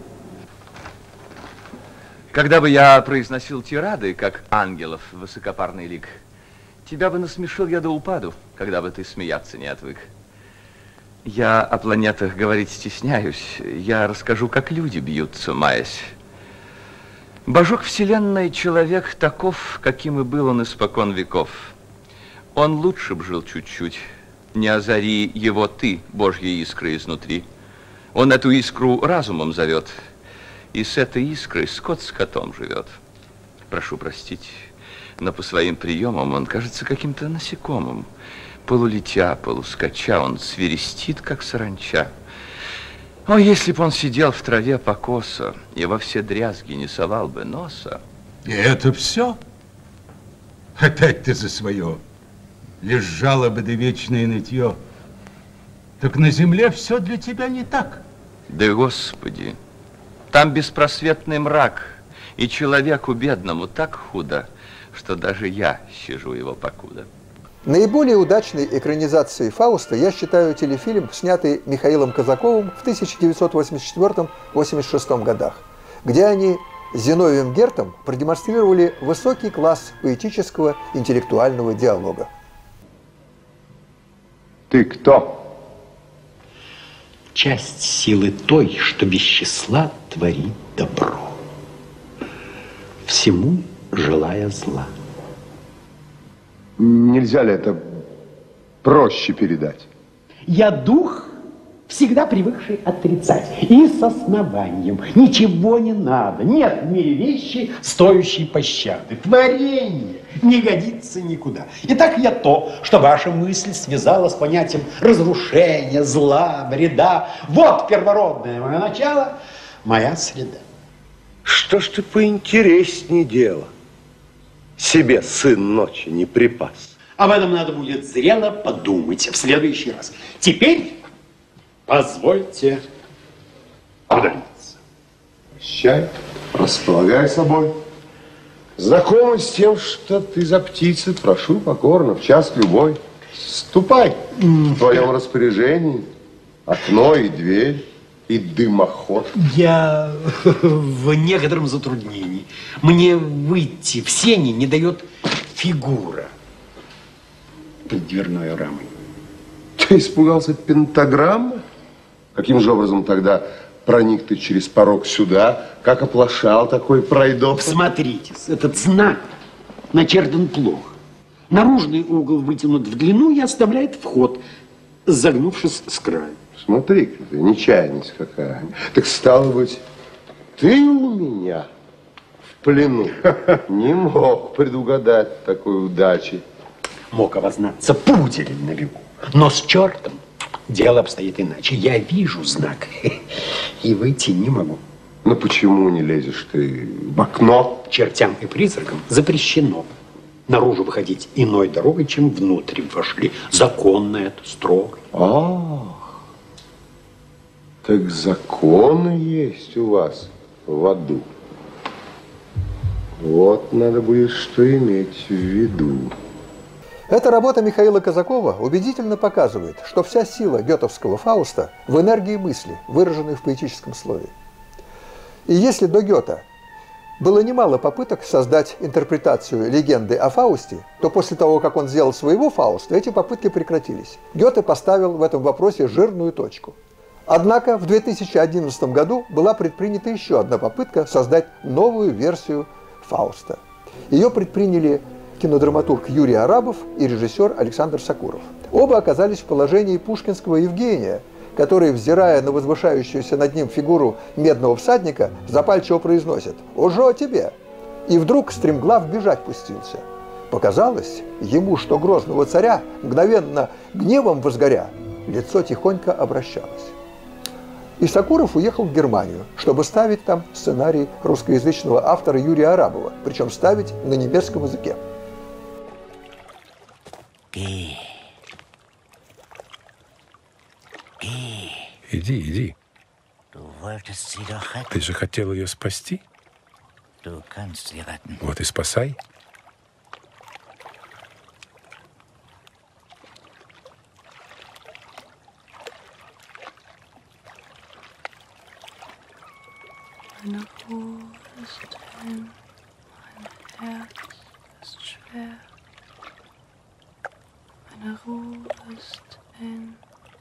Когда бы я произносил тирады, как ангелов высокопарный лик, тебя бы насмешил я до упаду, когда бы ты смеяться не отвык. Я о планетах говорить стесняюсь, я расскажу, как люди бьются, маясь. Божок Вселенной человек таков, каким и был он испокон веков. Он лучше б жил чуть-чуть, не озари его ты, Божьей искрой изнутри. Он эту искру разумом зовет, и с этой искрой скот с котом живет. Прошу простить, но по своим приемам он кажется каким-то насекомым. Полулетя, полускача, он свирестит, как саранча. О, если б он сидел в траве покосо и во все дрязги не совал бы носа. И это все? Опять ты за свое. Лишь жалобы да вечное нытье. Так на земле все для тебя не так. Да, Господи, там беспросветный мрак, и человеку бедному так худо, что даже я щажу его покуда. Наиболее удачной экранизацией «Фауста» я считаю телефильм, снятый Михаилом Казаковым в 1984-86 годах, где они с Зиновием Гертом продемонстрировали высокий класс поэтического интеллектуального диалога. Ты кто? Часть силы той, что без числа творит добро, всему желая зла. Нельзя ли это проще передать? Я дух, всегда привыкший отрицать, и с основанием. Ничего не надо, нет в мире вещи, стоящей пощады. Творение не годится никуда. Итак, я то, что ваша мысль связала с понятием разрушения, зла, вреда. Вот первородное мое начало, моя среда. Что ж ты поинтереснее дело? Себе сын ночи не припас. Об этом надо будет зрело подумать в следующий раз. Теперь позвольте удалиться. Прощай, располагай собой. Знакомый с тем, что ты за птица, прошу покорно, в час любой. Ступай, в твоем распоряжении окно и дверь. И дымоход. Я в некотором затруднении. Мне выйти в сени не дает фигура под дверной рамой. Ты испугался пентаграммы? Каким же образом тогда проник ты через порог сюда? Как оплошал такой пройдох? Смотритесь, этот знак начертан плохо. Наружный угол вытянут в длину и оставляет вход, загнувшись с краю. Смотри-ка ты, нечаянность какая. Так стало быть, ты у меня в плену. Не мог предугадать такой удачи. Мог обознаться пудель на бегу. Но с чертом дело обстоит иначе. Я вижу знак и выйти не могу. Ну почему не лезешь ты в окно? Чертям и призракам запрещено наружу выходить иной дорогой, чем внутрь вошли. Законно это, строго. Так законы есть у вас в аду. Вот надо будет что иметь в виду. Эта работа Михаила Казакова убедительно показывает, что вся сила гётовского Фауста в энергии мысли, выраженной в поэтическом слове. И если до Гёта было немало попыток создать интерпретацию легенды о Фаусте, то после того, как он сделал своего Фауста, эти попытки прекратились. Гёте поставил в этом вопросе жирную точку. Однако в 2011 году была предпринята еще одна попытка создать новую версию Фауста. Ее предприняли кинодраматург Юрий Арабов и режиссер Александр Сакуров. Оба оказались в положении пушкинского Евгения, который, взирая на возвышающуюся над ним фигуру медного всадника, запальчиво произносит «Ужо тебе!» и вдруг стремглав бежать пустился. Показалось ему, что грозного царя, мгновенно гневом возгоря, лицо тихонько обращалось. И Сокуров уехал в Германию, чтобы ставить там сценарий русскоязычного автора Юрия Арабова, причем ставить на немецком языке. Иди, иди. Ты же хотел ее спасти? Вот и спасай. Meine Ruhe ist hin, mein Herz ist schwer. Meine Ruhe ist hin.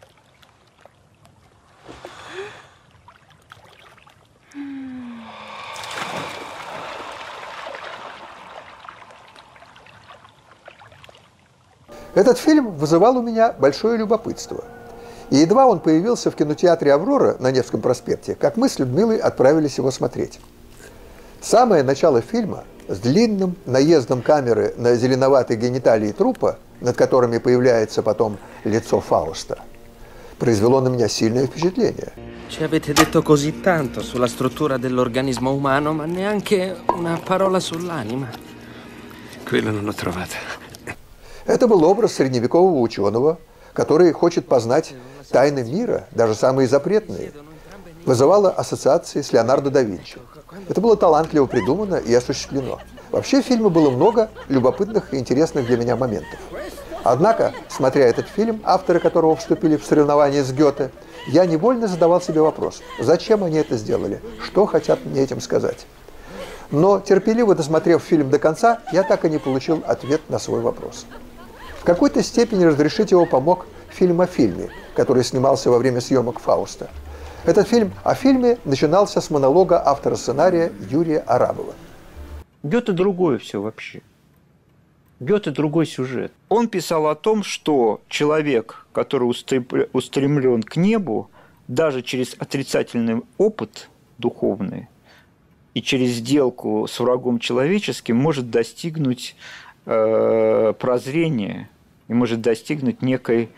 Этот фильм вызывал у меня большое любопытство. И едва он появился в кинотеатре «Аврора» на Невском проспекте, как мы с Людмилой отправились его смотреть. Самое начало фильма с длинным наездом камеры на зеленоватые гениталии трупа, над которыми появляется потом лицо Фауста, произвело на меня сильное впечатление. Ci avete detto così tanto sulla struttura dell'organismo umano, ma neanche una parola sull'anima. Quello non l'ho trovata. Это был образ средневекового ученого, который хочет познать тайны мира, даже самые запретные, вызывало ассоциации с Леонардо да Винчи. Это было талантливо придумано и осуществлено. Вообще в фильме было много любопытных и интересных для меня моментов. Однако, смотря этот фильм, авторы которого вступили в соревнования с Гёте, я невольно задавал себе вопрос, зачем они это сделали, что хотят мне этим сказать. Но, терпеливо досмотрев фильм до конца, я так и не получил ответ на свой вопрос. В какой-то степени разрешить его помог фильм о фильме, который снимался во время съемок «Фауста». Этот фильм о фильме начинался с монолога автора сценария Юрия Арабова. Гёте другое все вообще. Гёте другой сюжет. Он писал о том, что человек, который устремлен к небу, даже через отрицательный опыт духовный и через сделку с врагом человеческим может достигнуть прозрения и может достигнуть некой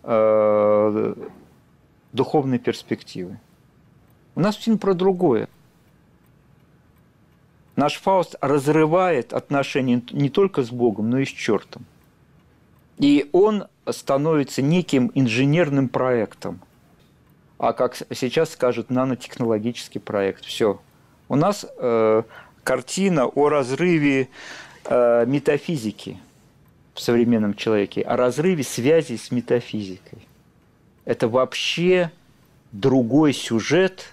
духовной перспективы. У нас фильм про другое. Наш Фауст разрывает отношения не только с Богом, но и с чертом. И он становится неким инженерным проектом. А как сейчас скажут, нанотехнологический проект. Все. У нас картина о разрыве метафизики в современном человеке, о разрыве связи с метафизикой. Это вообще другой сюжет,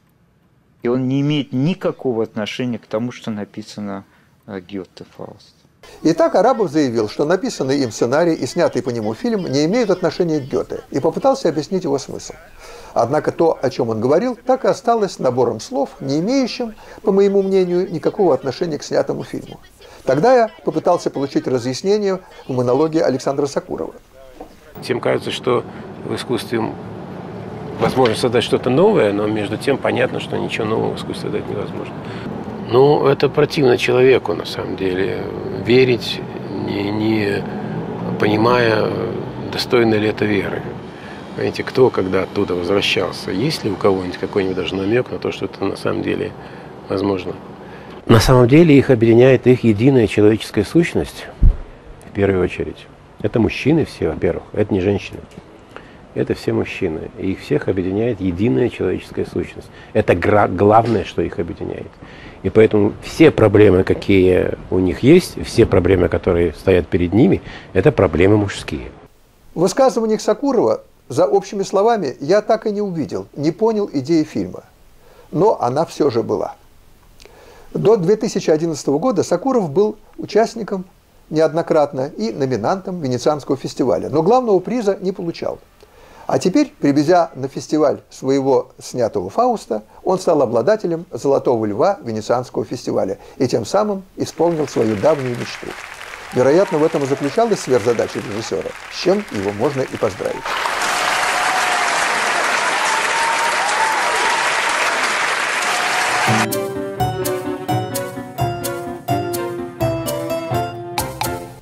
и он не имеет никакого отношения к тому, что написано Гёте «Фауст». Итак, Арабов заявил, что написанный им сценарий и снятый по нему фильм не имеют отношения к Гёте, и попытался объяснить его смысл. Однако то, о чем он говорил, так и осталось набором слов, не имеющим, по моему мнению, никакого отношения к снятому фильму. Тогда я попытался получить разъяснение в монологе Александра Сокурова. Всем кажется, что в искусстве возможно создать что-то новое, но между тем понятно, что ничего нового в искусстве создать невозможно. Ну, это противно человеку, на самом деле. Верить, не понимая, достойно ли это веры. Понимаете, кто, когда оттуда возвращался? Есть ли у кого-нибудь какой-нибудь даже намек на то, что это на самом деле возможно? На самом деле их объединяет их единая человеческая сущность, в первую очередь. Это мужчины все, во-первых, это не женщины. Это все мужчины. И их всех объединяет единая человеческая сущность. Это главное, что их объединяет. И поэтому все проблемы, какие у них есть, все проблемы, которые стоят перед ними, это проблемы мужские. В высказываниях Сокурова за общими словами я так и не увидел, не понял идеи фильма. Но она все же была. До 2011 года Сокуров был участником неоднократно и номинантом Венецианского фестиваля, но главного приза не получал. А теперь, привезя на фестиваль своего снятого «Фауста», он стал обладателем «Золотого льва» Венецианского фестиваля и тем самым исполнил свою давнюю мечту. Вероятно, в этом и заключалась сверхзадача режиссера, с чем его можно и поздравить.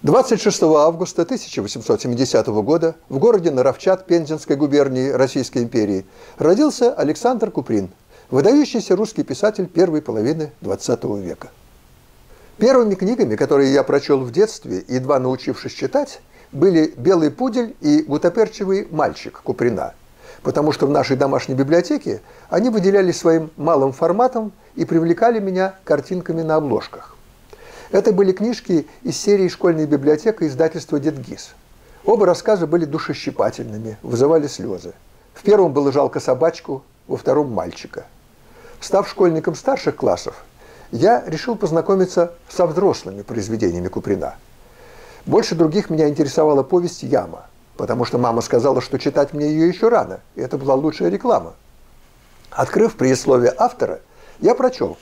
26 августа 1870 года в городе Наровчат Пензенской губернии Российской империи родился Александр Куприн, выдающийся русский писатель первой половины XX века. Первыми книгами, которые я прочел в детстве, едва научившись читать, были «Белый пудель» и «Гутоперчивый мальчик» Куприна, потому что в нашей домашней библиотеке они выделялись своим малым форматом и привлекали меня картинками на обложках. Это были книжки из серии «Школьная библиотека» издательства «Дед Гиз». Оба рассказа были душещипательными, вызывали слезы. В первом было жалко собачку, во втором – мальчика. Став школьником старших классов, я решил познакомиться со взрослыми произведениями Куприна. Больше других меня интересовала повесть «Яма», потому что мама сказала, что читать мне ее еще рано, и это была лучшая реклама. Открыв предисловие автора, я прочел: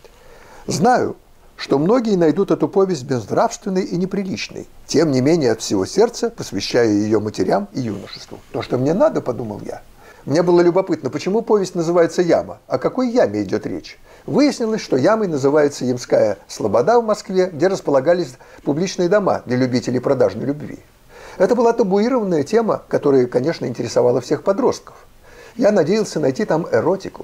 «Знаю, что многие найдут эту повесть безнравственной и неприличной, тем не менее от всего сердца посвящаю ее матерям и юношеству». То, что мне надо, подумал я. Мне было любопытно, почему повесть называется «Яма», о какой яме идет речь. Выяснилось, что ямой называется Ямская слобода в Москве, где располагались публичные дома для любителей продажной любви. Это была табуированная тема, которая, конечно, интересовала всех подростков. Я надеялся найти там эротику.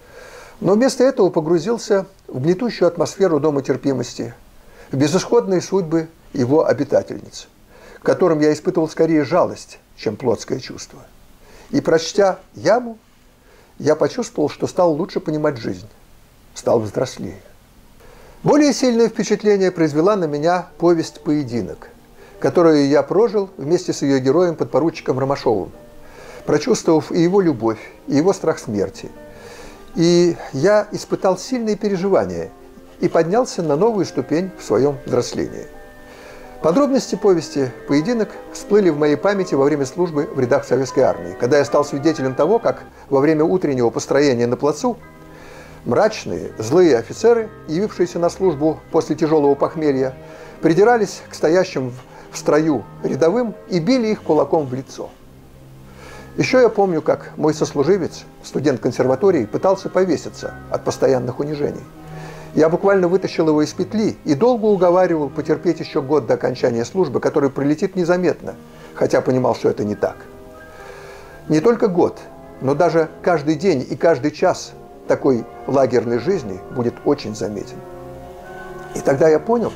Но вместо этого погрузился в гнетущую атмосферу дома терпимости, в безысходные судьбы его обитательниц, к которым я испытывал скорее жалость, чем плотское чувство. И, прочтя «Яму», я почувствовал, что стал лучше понимать жизнь, стал взрослее. Более сильное впечатление произвела на меня повесть «Поединок», которую я прожил вместе с ее героем, подпоручиком Ромашовым, прочувствовав и его любовь, и его страх смерти. И я испытал сильные переживания и поднялся на новую ступень в своем взрослении. Подробности повести «Поединок» всплыли в моей памяти во время службы в рядах Советской армии, когда я стал свидетелем того, как во время утреннего построения на плацу мрачные, злые офицеры, явившиеся на службу после тяжелого похмелья, придирались к стоящим в строю рядовым и били их кулаком в лицо. Еще я помню, как мой сослуживец, студент консерватории, пытался повеситься от постоянных унижений. Я буквально вытащил его из петли и долго уговаривал потерпеть еще год до окончания службы, который пролетит незаметно, хотя понимал, что это не так. Не только год, но даже каждый день и каждый час такой лагерной жизни будет очень заметен. И тогда я понял,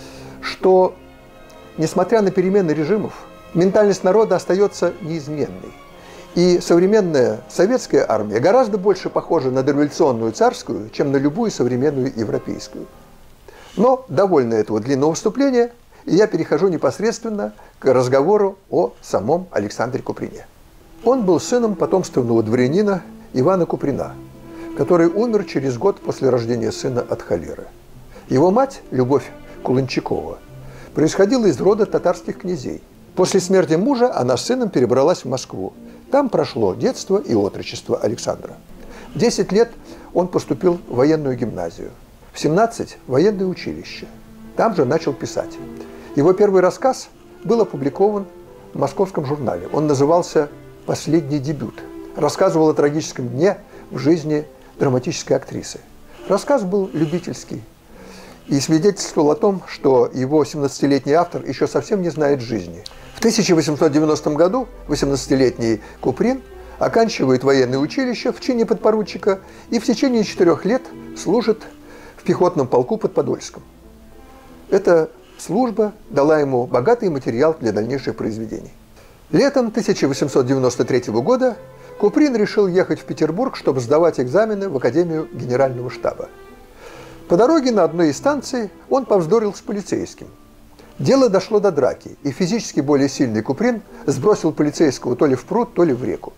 что, несмотря на перемены режимов, ментальность народа остается неизменной. И современная советская армия гораздо больше похожа на дореволюционную царскую, чем на любую современную европейскую. Но, довольно этого длинного вступления, я перехожу непосредственно к разговору о самом Александре Куприне. Он был сыном потомственного дворянина Ивана Куприна, который умер через год после рождения сына от холеры. Его мать, Любовь Кулончакова, происходила из рода татарских князей. После смерти мужа она с сыном перебралась в Москву. Там прошло детство и отрочество Александра. В 10 лет он поступил в военную гимназию, в 17 – в военное училище. Там же начал писать. Его первый рассказ был опубликован в московском журнале. Он назывался «Последний дебют». Рассказывал о трагическом дне в жизни драматической актрисы. Рассказ был любительский и свидетельствовал о том, что его 17-летний автор еще совсем не знает жизни. В 1890 году 18-летний Куприн оканчивает военное училище в чине подпоручика и в течение 4 лет служит в пехотном полку под Подольском. Эта служба дала ему богатый материал для дальнейших произведений. Летом 1893 года Куприн решил ехать в Петербург, чтобы сдавать экзамены в Академию Генерального штаба. По дороге на одной из станций он повздорил с полицейским. Дело дошло до драки, и физически более сильный Куприн сбросил полицейского то ли в пруд, то ли в реку.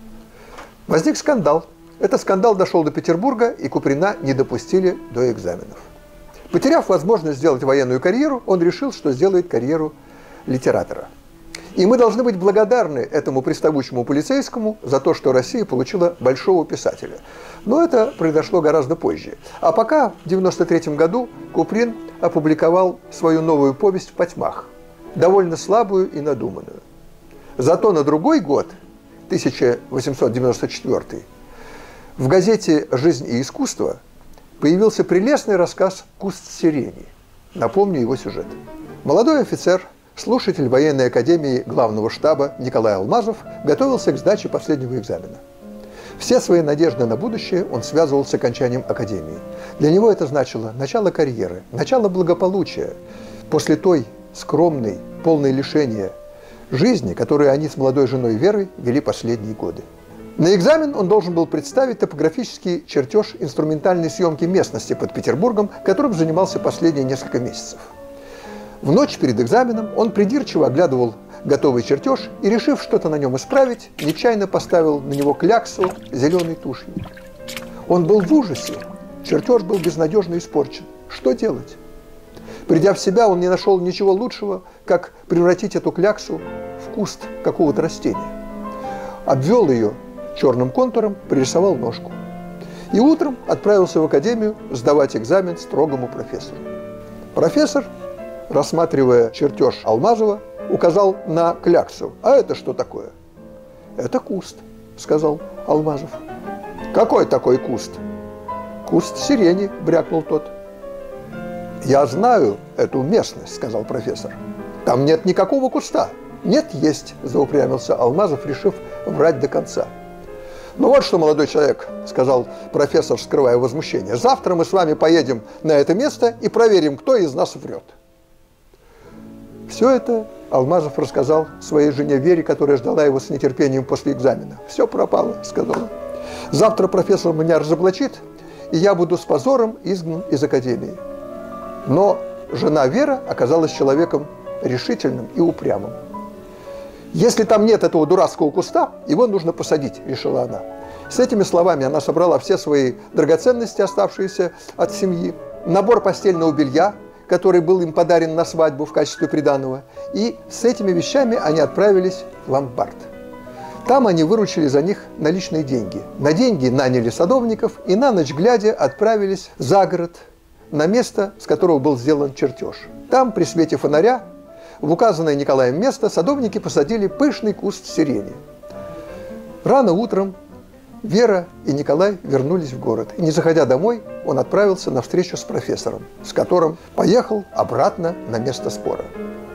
Возник скандал. Этот скандал дошел до Петербурга, и Куприна не допустили до экзаменов. Потеряв возможность сделать военную карьеру, он решил, что сделает карьеру литератора. И мы должны быть благодарны этому приставучему полицейскому за то, что Россия получила большого писателя. Но это произошло гораздо позже. А пока в 1993 году Куприн опубликовал свою новую повесть «В потьмах», довольно слабую и надуманную. Зато на другой год, 1894, в газете «Жизнь и искусство» появился прелестный рассказ «Куст сирени». Напомню его сюжет. Молодой офицер, слушатель военной академии главного штаба Николай Алмазов готовился к сдаче последнего экзамена. Все свои надежды на будущее он связывал с окончанием академии. Для него это значило начало карьеры, начало благополучия после той скромной, полной лишения жизни, которую они с молодой женой Верой вели последние годы. На экзамен он должен был представить топографический чертеж инструментальной съемки местности под Петербургом, которым занимался последние несколько месяцев. В ночь перед экзаменом он придирчиво оглядывал готовый чертеж и, решив что-то на нем исправить, нечаянно поставил на него кляксу зеленой тушью. Он был в ужасе. Чертеж был безнадежно испорчен. Что делать? Придя в себя, он не нашел ничего лучшего, как превратить эту кляксу в куст какого-то растения. Обвел ее черным контуром, пририсовал ножку. И утром отправился в академию сдавать экзамен строгому профессору. Профессор, рассматривая чертеж Алмазова, указал на кляксу. «А это что такое?» «Это куст», — сказал Алмазов. «Какой такой куст?» «Куст сирени», — брякнул тот. «Я знаю эту местность», — сказал профессор. «Там нет никакого куста». «Нет, есть», — заупрямился Алмазов, решив врать до конца. «Ну вот что, молодой человек», — сказал профессор, скрывая возмущение, «завтра мы с вами поедем на это место и проверим, кто из нас врет». Все это Алмазов рассказал своей жене Вере, которая ждала его с нетерпением после экзамена. «Все пропало», — сказала. «Завтра профессор меня разоблачит, и я буду с позором изгнан из академии». Но жена Вера оказалась человеком решительным и упрямым. «Если там нет этого дурацкого куста, его нужно посадить», – решила она. С этими словами она собрала все свои драгоценности, оставшиеся от семьи, набор постельного белья, который был им подарен на свадьбу в качестве приданого, и с этими вещами они отправились в ломбард. Там они выручили за них наличные деньги. На деньги наняли садовников и на ночь глядя отправились за город, на место, с которого был сделан чертеж. Там, при свете фонаря, в указанное Николаем место садовники посадили пышный куст сирени. Рано утром Вера и Николай вернулись в город. И, не заходя домой, он отправился на встречу с профессором, с которым поехал обратно на место спора.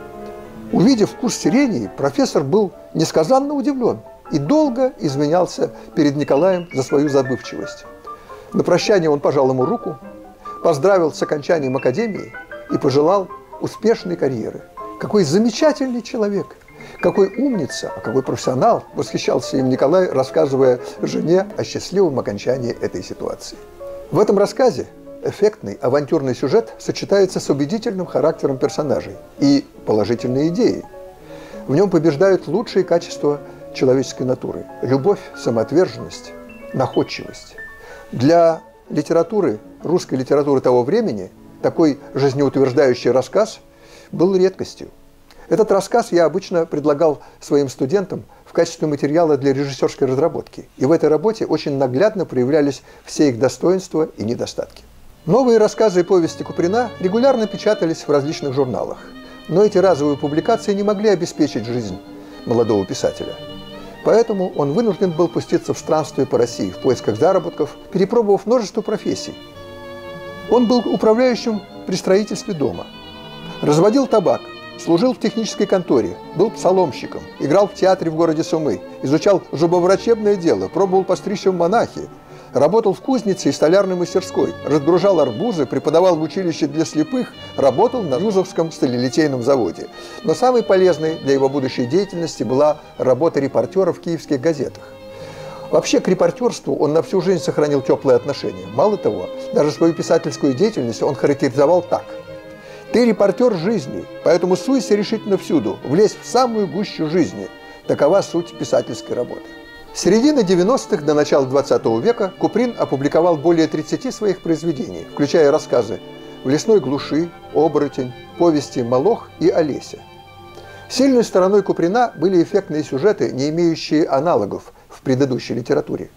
Увидев куст сирени, профессор был несказанно удивлен и долго извинялся перед Николаем за свою забывчивость. На прощание он пожал ему руку, поздравил с окончанием академии и пожелал успешной карьеры. Какой замечательный человек, какой умница, а какой профессионал, восхищался им Николай, рассказывая жене о счастливом окончании этой ситуации. В этом рассказе эффектный авантюрный сюжет сочетается с убедительным характером персонажей и положительной идеей. В нем побеждают лучшие качества человеческой натуры – любовь, самоотверженность, находчивость. Для литературы, русской литературы того времени, такой жизнеутверждающий рассказ был редкостью. Этот рассказ я обычно предлагал своим студентам в качестве материала для режиссерской разработки. И в этой работе очень наглядно проявлялись все их достоинства и недостатки. Новые рассказы и повести Куприна регулярно печатались в различных журналах. Но эти разовые публикации не могли обеспечить жизнь молодого писателя. Поэтому он вынужден был пуститься в странствие по России в поисках заработков, перепробовав множество профессий. Он был управляющим при строительстве дома, разводил табак, служил в технической конторе, был псаломщиком, играл в театре в городе Сумы, изучал зубоврачебное дело, пробовал постричься в монахи, работал в кузнице и столярной мастерской, разгружал арбузы, преподавал в училище для слепых, работал на Юзовском сталелитейном заводе. Но самой полезной для его будущей деятельности была работа репортера в киевских газетах. Вообще к репортерству он на всю жизнь сохранил теплые отношения. Мало того, даже свою писательскую деятельность он характеризовал так. «Ты репортер жизни, поэтому суйся решительно всюду, влезь в самую гущу жизни». Такова суть писательской работы. С середины 90-х до начала 20 века Куприн опубликовал более 30 своих произведений, включая рассказы «В лесной глуши», «Оборотень», повести «Молох» и «Олеся». Сильной стороной Куприна были эффектные сюжеты, не имеющие аналогов в предыдущей литературе.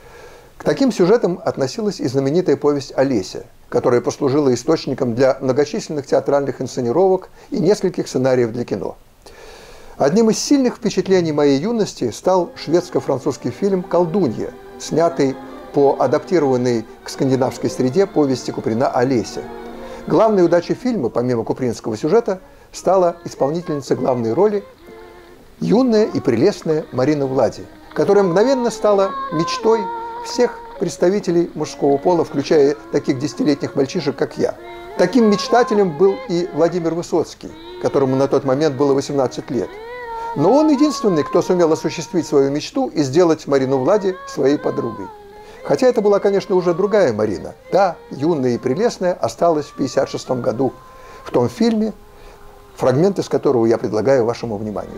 К таким сюжетам относилась и знаменитая повесть «Олеся», которая послужила источником для многочисленных театральных инсценировок и нескольких сценариев для кино. Одним из сильных впечатлений моей юности стал шведско-французский фильм «Колдунья», снятый по адаптированной к скандинавской среде повести Куприна «Олеся». Главной удачей фильма, помимо купринского сюжета, стала исполнительницей главной роли юная и прелестная Марина Влади, которая мгновенно стала мечтой всех представителей мужского пола, включая таких 10-летних мальчишек, как я. Таким мечтателем был и Владимир Высоцкий, которому на тот момент было 18 лет. Но он единственный, кто сумел осуществить свою мечту и сделать Марину Влади своей подругой. Хотя это была, конечно, уже другая Марина. Та, юная и прелестная, осталась в 1956 году в том фильме, фрагмент из которого я предлагаю вашему вниманию.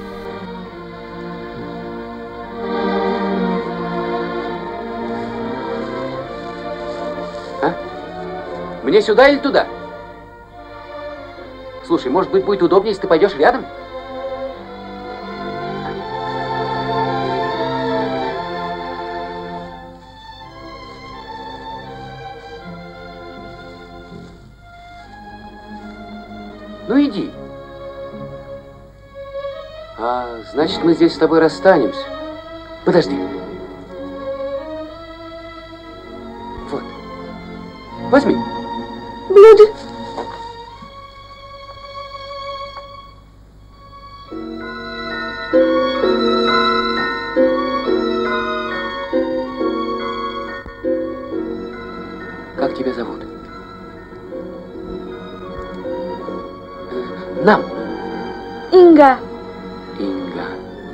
Мне сюда или туда? Слушай, может быть, будет удобнее, если ты пойдешь рядом? Ну, иди. Значит, мы здесь с тобой расстанемся. Подожди. Вот. Возьми. Блюдо. Как тебя зовут? Нам. Инга. Инга.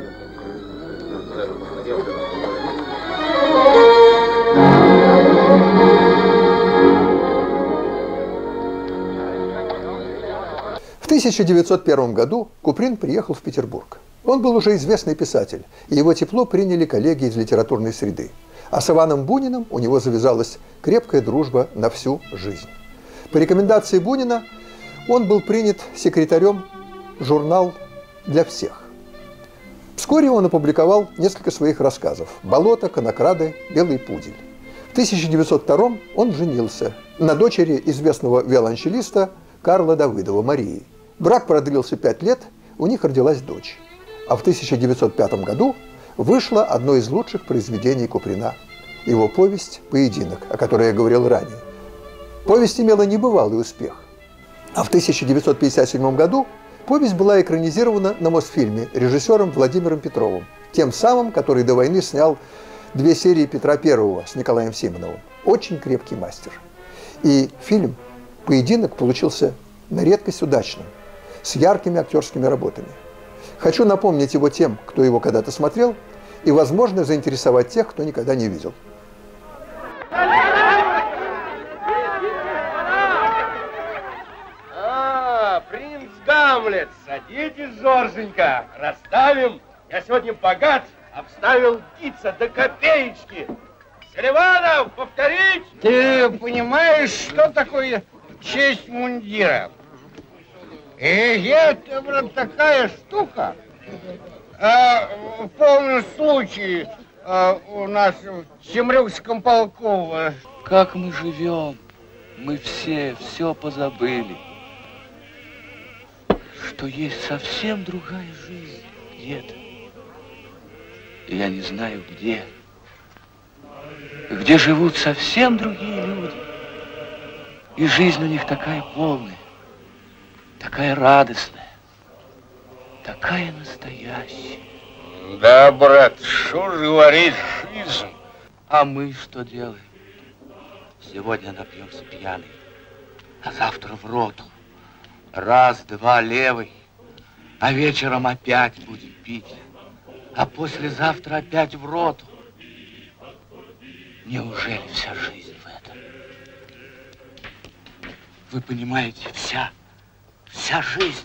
В 1901 году Куприн приехал в Петербург. Он был уже известный писатель, и его тепло приняли коллеги из литературной среды. А с Иваном Буниным у него завязалась крепкая дружба на всю жизнь. По рекомендации Бунина он был принят секретарем журнал «Для всех». Вскоре он опубликовал несколько своих рассказов «Болото», «Конокрады», «Белый пудель». В 1902 он женился на дочери известного виолончелиста Карла Давыдова Марии. Брак продлился 5 лет, у них родилась дочь. А в 1905 году вышло одно из лучших произведений Куприна – его повесть «Поединок», о которой я говорил ранее. Повесть имела небывалый успех. А в 1957 году повесть была экранизирована на Мосфильме режиссером Владимиром Петровым, тем самым, который до войны снял 2 серии Петра I с Николаем Симоновым. Очень крепкий мастер. И фильм «Поединок» получился на редкость удачным, с яркими актерскими работами. Хочу напомнить его тем, кто его когда-то смотрел, и, возможно, заинтересовать тех, кто никогда не видел. Принц Гамлет, садитесь, Жорженька, расставим. Я сегодня богат, обставил птица до копеечки. Селиванов, повторить? Ты понимаешь, что такое честь мундира? Это, брат, такая штука. В полном случае у нас в Темрюкском полку. Как мы живем? Мы все позабыли. Что есть совсем другая жизнь где-то. И я не знаю где. Где живут совсем другие люди. И жизнь у них такая полная, такая радостная, такая настоящая. Да, брат, что же говорит жизнь? А мы что делаем? Сегодня напьемся пьяный, а завтра в роту. Раз, два, левый, а вечером опять будем пить, а послезавтра опять в роту. Неужели вся жизнь в этом? Вы понимаете, вся жизнь.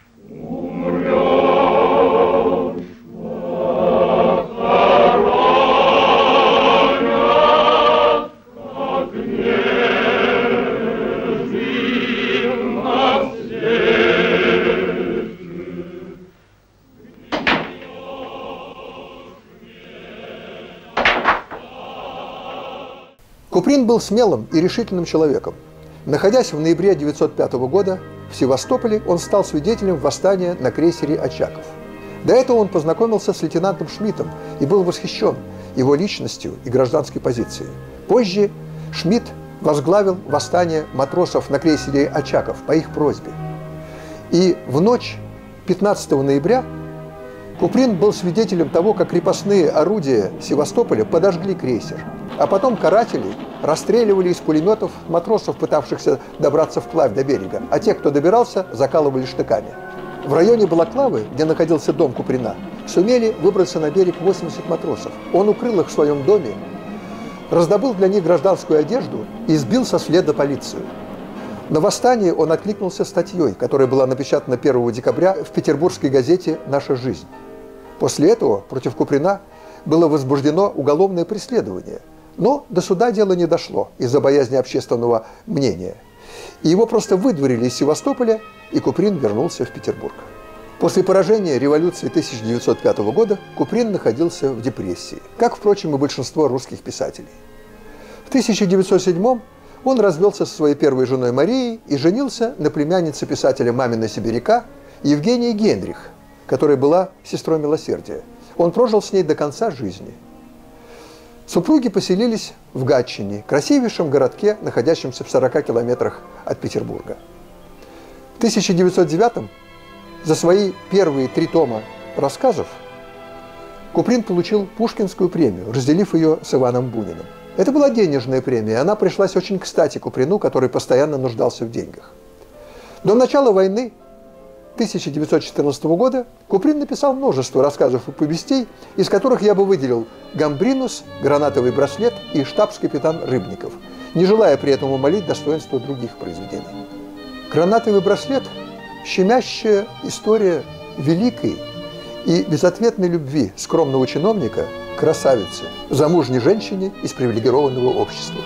Куприн был смелым и решительным человеком. Находясь в ноябре 1905 года в Севастополе, он стал свидетелем восстания на крейсере «Очаков». До этого он познакомился с лейтенантом Шмидтом и был восхищен его личностью и гражданской позицией. Позже Шмидт возглавил восстание матросов на крейсере «Очаков» по их просьбе. И в ночь 15 ноября Куприн был свидетелем того, как крепостные орудия Севастополя подожгли крейсер, а потом каратели расстреливали из пулеметов матросов, пытавшихся добраться вплавь до берега, а тех, кто добирался, закалывали штыками. В районе Балаклавы, где находился дом Куприна, сумели выбраться на берег 80 матросов. Он укрыл их в своем доме, раздобыл для них гражданскую одежду и сбил со следа полицию. На восстание он откликнулся статьей, которая была напечатана 1 декабря в петербургской газете «Наша жизнь». После этого против Куприна было возбуждено уголовное преследование, но до суда дело не дошло из-за боязни общественного мнения. И его просто выдворили из Севастополя, и Куприн вернулся в Петербург. После поражения революции 1905 года Куприн находился в депрессии, как, впрочем, и большинство русских писателей. В 1907 он развелся со своей первой женой Марией и женился на племяннице писателя Мамина Сибиряка Евгении Генрих, которая была сестрой милосердия. Он прожил с ней до конца жизни. Супруги поселились в Гатчине, красивейшем городке, находящемся в 40 километрах от Петербурга. В 1909 за свои первые 3 тома рассказов Куприн получил Пушкинскую премию, разделив ее с Иваном Буниным. Это была денежная премия, она пришлась очень кстати Куприну, который постоянно нуждался в деньгах. До начала войны 1914 года Куприн написал множество рассказов и повестей, из которых я бы выделил «Гамбринус», «Гранатовый браслет» и «Штабс-капитан Рыбников», не желая при этом умалить достоинство других произведений. «Гранатовый браслет» – щемящая история великой и безответной любви скромного чиновника к красавице, замужней женщине из привилегированного общества.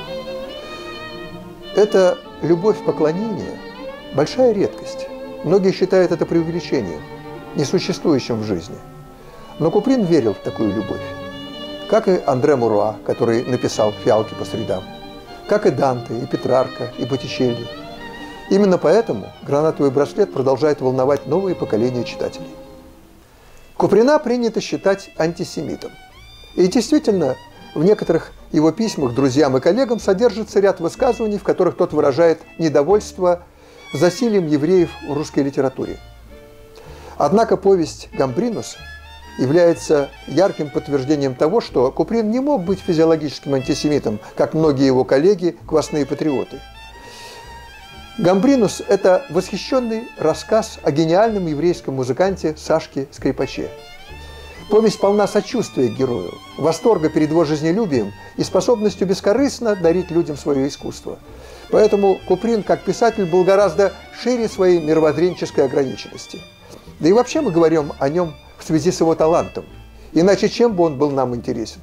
Эта любовь-поклонение – большая редкость. Многие считают это преувеличением, несуществующим в жизни. Но Куприн верил в такую любовь, как и Андре Муруа, который написал «Фиалки по средам», как и Данте, и Петрарка, и Боттичелли. Именно поэтому «Гранатовый браслет» продолжает волновать новые поколения читателей. Куприна принято считать антисемитом. И действительно, в некоторых его письмах друзьям и коллегам содержится ряд высказываний, в которых тот выражает недовольство засильем евреев в русской литературе. Однако повесть «Гамбринус» является ярким подтверждением того, что Куприн не мог быть физиологическим антисемитом, как многие его коллеги, квасные патриоты. «Гамбринус» – это восхищенный рассказ о гениальном еврейском музыканте Сашке Скрипаче. Повесть полна сочувствия к герою, восторга перед его жизнелюбием и способностью бескорыстно дарить людям свое искусство. Поэтому Куприн, как писатель, был гораздо шире своей мировоззренческой ограниченности. Да и вообще мы говорим о нем в связи с его талантом. Иначе чем бы он был нам интересен?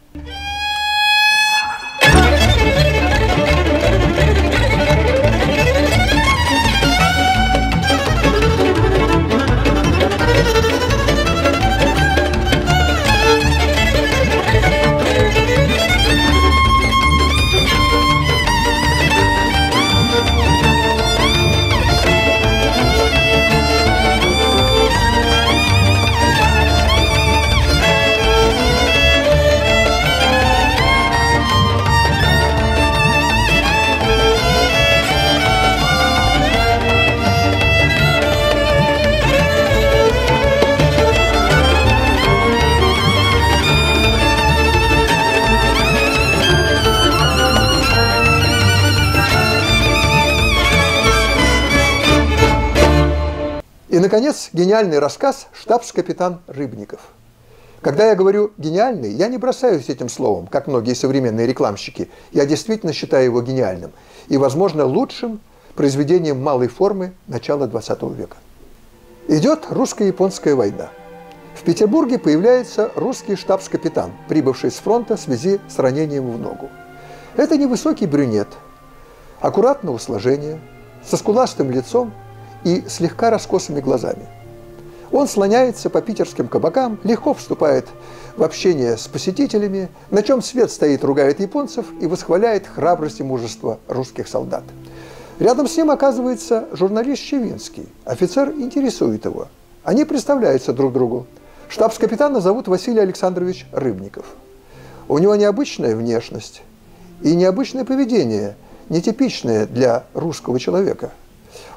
И, наконец, гениальный рассказ «Штабс-капитан Рыбников». Когда я говорю «гениальный», я не бросаюсь этим словом, как многие современные рекламщики. Я действительно считаю его гениальным и, возможно, лучшим произведением малой формы начала XX века. Идет русско-японская война. В Петербурге появляется русский штабс-капитан, прибывший с фронта в связи с ранением в ногу. Это невысокий брюнет, аккуратного сложения, со скуластым лицом и слегка раскосыми глазами. Он слоняется по питерским кабакам, легко вступает в общение с посетителями, на чем свет стоит, ругает японцев и восхваляет храбрость и мужество русских солдат. Рядом с ним оказывается журналист Щевинский. Офицер интересует его. Они представляются друг другу. Штабс-капитана зовут Василий Александрович Рыбников. У него необычная внешность и необычное поведение, нетипичное для русского человека.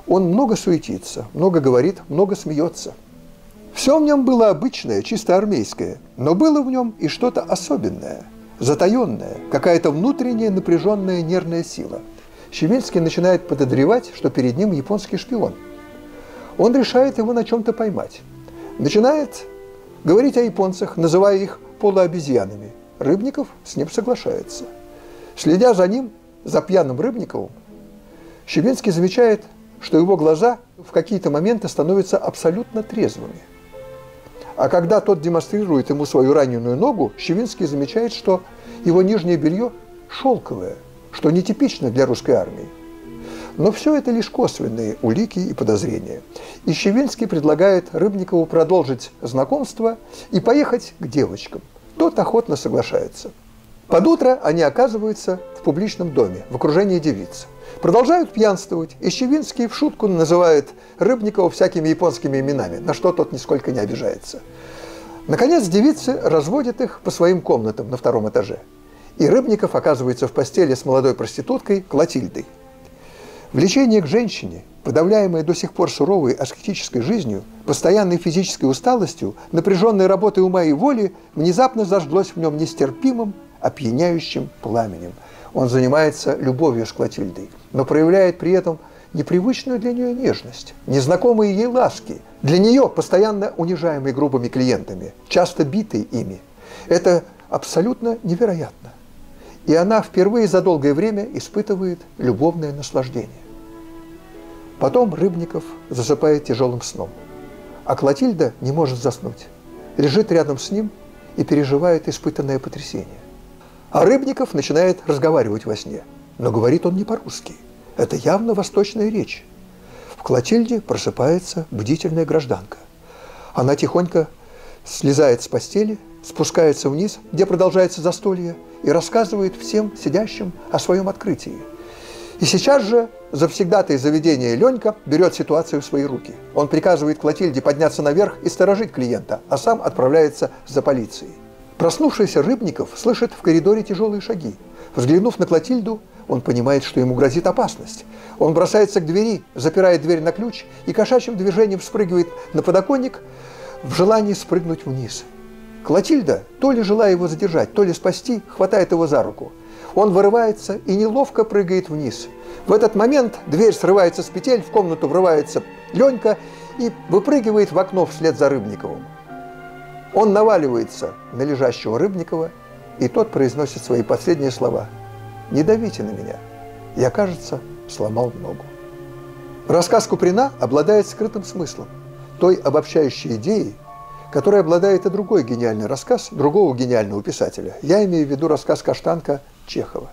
Он много суетится, много говорит, много смеется. Все в нем было обычное, чисто армейское, но было в нем и что-то особенное, затаенное, какая-то внутренняя напряженная нервная сила. Щевинский начинает подозревать, что перед ним японский шпион. Он решает его на чем-то поймать. Начинает говорить о японцах, называя их полуобезьянами. Рыбников с ним соглашается. Следя за ним, за пьяным Рыбниковым, Щевинский замечает, что его глаза в какие-то моменты становятся абсолютно трезвыми. А когда тот демонстрирует ему свою раненую ногу, Щевинский замечает, что его нижнее белье шелковое, что нетипично для русской армии. Но все это лишь косвенные улики и подозрения. И Щевинский предлагает Рыбникову продолжить знакомство и поехать к девочкам. Тот охотно соглашается. Под утро они оказываются в публичном доме, в окружении девиц. Продолжают пьянствовать, и Щевинский в шутку называет Рыбникова всякими японскими именами, на что тот нисколько не обижается. Наконец, девицы разводят их по своим комнатам на втором этаже. И Рыбников оказывается в постели с молодой проституткой Клотильдой. Влечение к женщине, подавляемое до сих пор суровой аскетической жизнью, постоянной физической усталостью, напряженной работой ума и воли, внезапно зажглось в нем нестерпимым, опьяняющим пламенем. Он занимается любовью с Клотильдой, но проявляет при этом непривычную для нее нежность, незнакомые ей ласки, для нее постоянно унижаемой грубыми клиентами, часто битой ими. Это абсолютно невероятно. И она впервые за долгое время испытывает любовное наслаждение. Потом Рыбников засыпает тяжелым сном, а Клотильда не может заснуть, лежит рядом с ним и переживает испытанное потрясение. А Рыбников начинает разговаривать во сне, но говорит он не по-русски. Это явно восточная речь. В Клотильде просыпается бдительная гражданка. Она тихонько слезает с постели, спускается вниз, где продолжается застолье, и рассказывает всем сидящим о своем открытии. И сейчас же завсегдатый заведения Ленька берет ситуацию в свои руки. Он приказывает Клотильде подняться наверх и сторожить клиента, а сам отправляется за полицией. Проснувшийся Рыбников слышит в коридоре тяжелые шаги. Взглянув на Клотильду, он понимает, что ему грозит опасность. Он бросается к двери, запирает дверь на ключ и кошачьим движением спрыгивает на подоконник в желании спрыгнуть вниз. Клотильда, то ли желая его задержать, то ли спасти, хватает его за руку. Он вырывается и неловко прыгает вниз. В этот момент дверь срывается с петель, в комнату врывается Ленька и выпрыгивает в окно вслед за Рыбниковым. Он наваливается на лежащего Рыбникова, и тот произносит свои последние слова. «Не давите на меня. Я, кажется, сломал ногу». Рассказ Куприна обладает скрытым смыслом, той обобщающей идеей, которой обладает и другой гениальный рассказ другого гениального писателя. Я имею в виду рассказ Каштанка Чехова.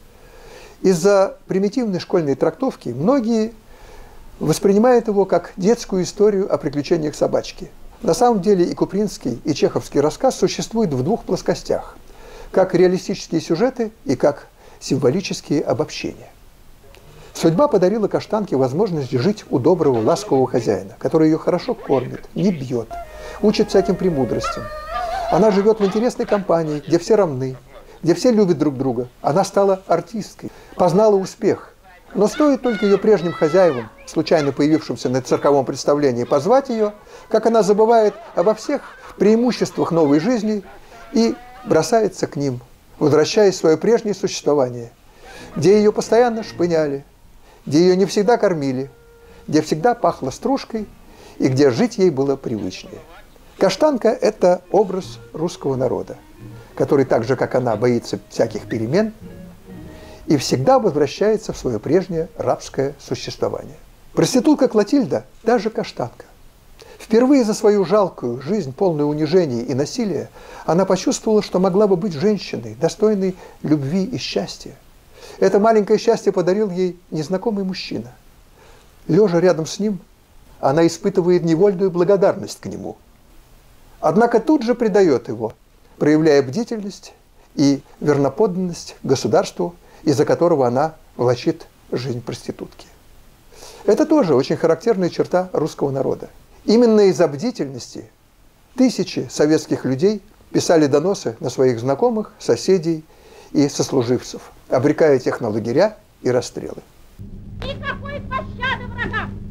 Из-за примитивной школьной трактовки многие воспринимают его как детскую историю о приключениях собачки. На самом деле и купринский, и чеховский рассказ существуют в двух плоскостях, как реалистические сюжеты и как символические обобщения. Судьба подарила Каштанке возможность жить у доброго, ласкового хозяина, который ее хорошо кормит, не бьет, учит всяким премудростям. Она живет в интересной компании, где все равны, где все любят друг друга. Она стала артисткой, познала успех. Но стоит только ее прежним хозяевам, случайно появившимся на цирковом представлении, позвать ее, как она забывает обо всех преимуществах новой жизни и бросается к ним, возвращаясь в свое прежнее существование, где ее постоянно шпыняли, где ее не всегда кормили, где всегда пахло стружкой и где жить ей было привычнее. Каштанка – это образ русского народа, который так же, как она, боится всяких перемен и всегда возвращается в свое прежнее рабское существование. Проститутка Клотильда – даже Каштанка. Впервые за свою жалкую жизнь, полную унижений и насилия, она почувствовала, что могла бы быть женщиной, достойной любви и счастья. Это маленькое счастье подарил ей незнакомый мужчина. Лежа рядом с ним, она испытывает невольную благодарность к нему. Однако тут же предает его, проявляя бдительность и верноподданность государству, из-за которого она влачит жизнь проститутки. Это тоже очень характерная черта русского народа. Именно из-за бдительности тысячи советских людей писали доносы на своих знакомых, соседей и сослуживцев, обрекая тех на лагеря и расстрелы. Никакой пощады врагам!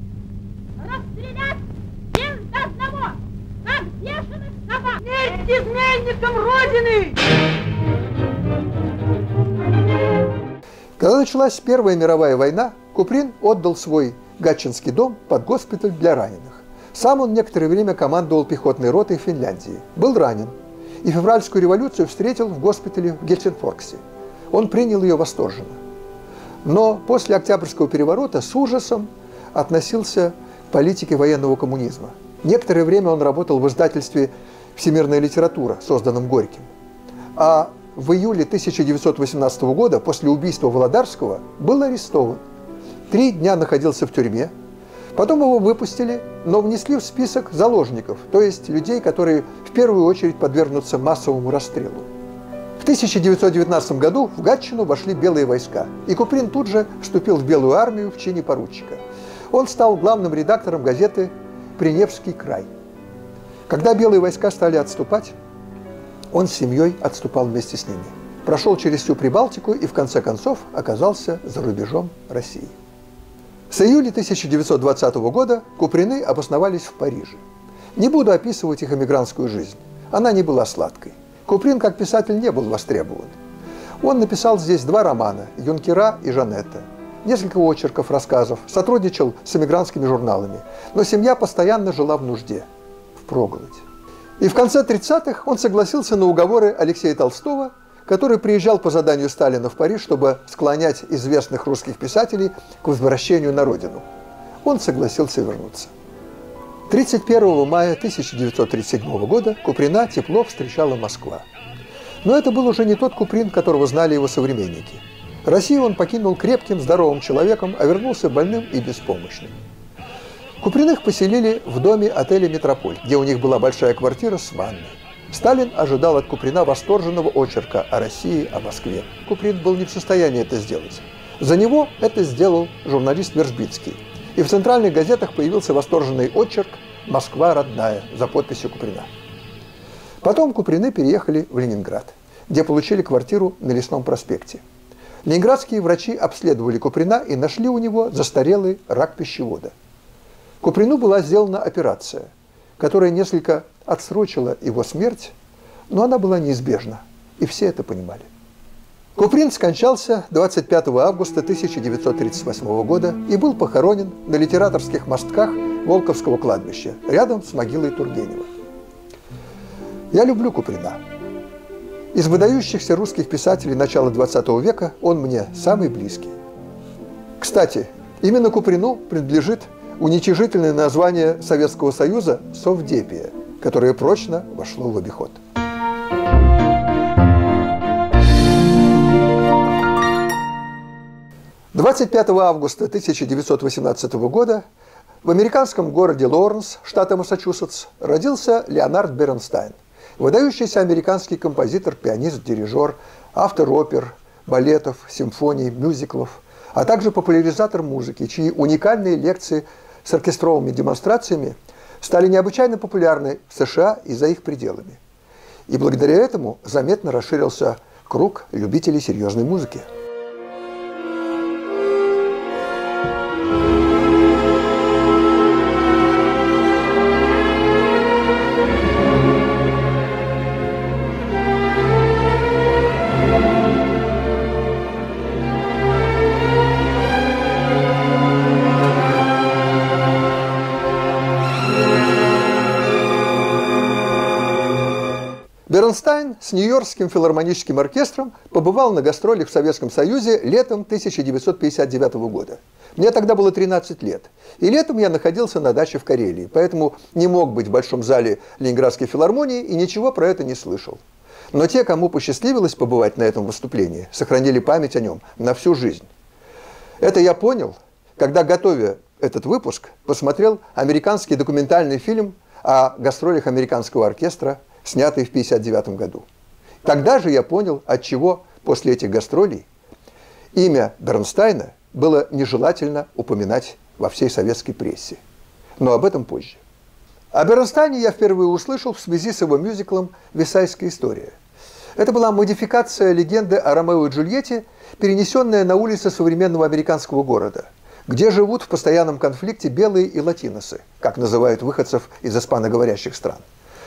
изменником Родины! Когда началась Первая мировая война, Куприн отдал свой Гатчинский дом под госпиталь для раненых. Сам он некоторое время командовал пехотной ротой в Финляндии. Был ранен. И февральскую революцию встретил в госпитале в Гельсингфорсе. Он принял ее восторженно. Но после Октябрьского переворота с ужасом относился к политике военного коммунизма. Некоторое время он работал в издательстве «Всемирная литература», созданном Горьким. А в июле 1918 года, после убийства Володарского, был арестован. 3 дня находился в тюрьме. Потом его выпустили, но внесли в список заложников, то есть людей, которые в первую очередь подвергнутся массовому расстрелу. В 1919 году в Гатчину вошли белые войска, и Куприн тут же вступил в Белую армию в чине поручика. Он стал главным редактором газеты «Приневский край». Когда белые войска стали отступать, он с семьей отступал вместе с ними. Прошел через всю Прибалтику и в конце концов оказался за рубежом России. С июля 1920 года Куприны обосновались в Париже. Не буду описывать их эмигрантскую жизнь. Она не была сладкой. Куприн как писатель не был востребован. Он написал здесь 2 романа «Юнкера» и «Жанетта», несколько очерков, рассказов, сотрудничал с эмигрантскими журналами. Но семья постоянно жила в нужде, впроголодь. И в конце 30-х он согласился на уговоры Алексея Толстого, который приезжал по заданию Сталина в Париж, чтобы склонять известных русских писателей к возвращению на родину. Он согласился вернуться. 31 мая 1937 года Куприна тепло встречала Москва. Но это был уже не тот Куприн, которого знали его современники. Россию он покинул крепким, здоровым человеком, а вернулся больным и беспомощным. Куприных поселили в доме отеля «Метрополь», где у них была большая квартира с ванной. Сталин ожидал от Куприна восторженного очерка о России, о Москве. Куприн был не в состоянии это сделать. За него это сделал журналист Вержбицкий. И в центральных газетах появился восторженный очерк «Москва родная» за подписью Куприна. Потом Куприны переехали в Ленинград, где получили квартиру на Лесном проспекте. Ленинградские врачи обследовали Куприна и нашли у него застарелый рак пищевода. Куприну была сделана операция, которая несколько отсрочила его смерть, но она была неизбежна, и все это понимали. Куприн скончался 25 августа 1938 года и был похоронен на литераторских мостках Волковского кладбища, рядом с могилой Тургенева. Я люблю Куприна. Из выдающихся русских писателей начала XX века он мне самый близкий. Кстати, именно Куприну принадлежит уничижительное название Советского Союза «Совдепия», которое прочно вошло в обиход. – 25 августа 1918 года в американском городе Лоуренс, штата Массачусетс, родился Леонард Бернстайн, выдающийся американский композитор, пианист, дирижер, автор опер, балетов, симфоний, мюзиклов, а также популяризатор музыки, чьи уникальные лекции с оркестровыми демонстрациями стали необычайно популярны в США и за их пределами. И благодаря этому заметно расширился круг любителей серьезной музыки. Бернстайн с Нью-Йоркским филармоническим оркестром побывал на гастролях в Советском Союзе летом 1959 года. Мне тогда было 13 лет. И летом я находился на даче в Карелии, поэтому не мог быть в Большом зале Ленинградской филармонии и ничего про это не слышал. Но те, кому посчастливилось побывать на этом выступлении, сохранили память о нем на всю жизнь. Это я понял, когда, готовя этот выпуск, посмотрел американский документальный фильм о гастролях американского оркестра, снятый в 1959 году. Тогда же я понял, отчего после этих гастролей имя Бернстайна было нежелательно упоминать во всей советской прессе. Но об этом позже. О Бернстайне я впервые услышал в связи с его мюзиклом «Версальская история». Это была модификация легенды о Ромео и Джульетте, перенесенная на улицы современного американского города, где живут в постоянном конфликте белые и латиносы, как называют выходцев из испаноговорящих стран.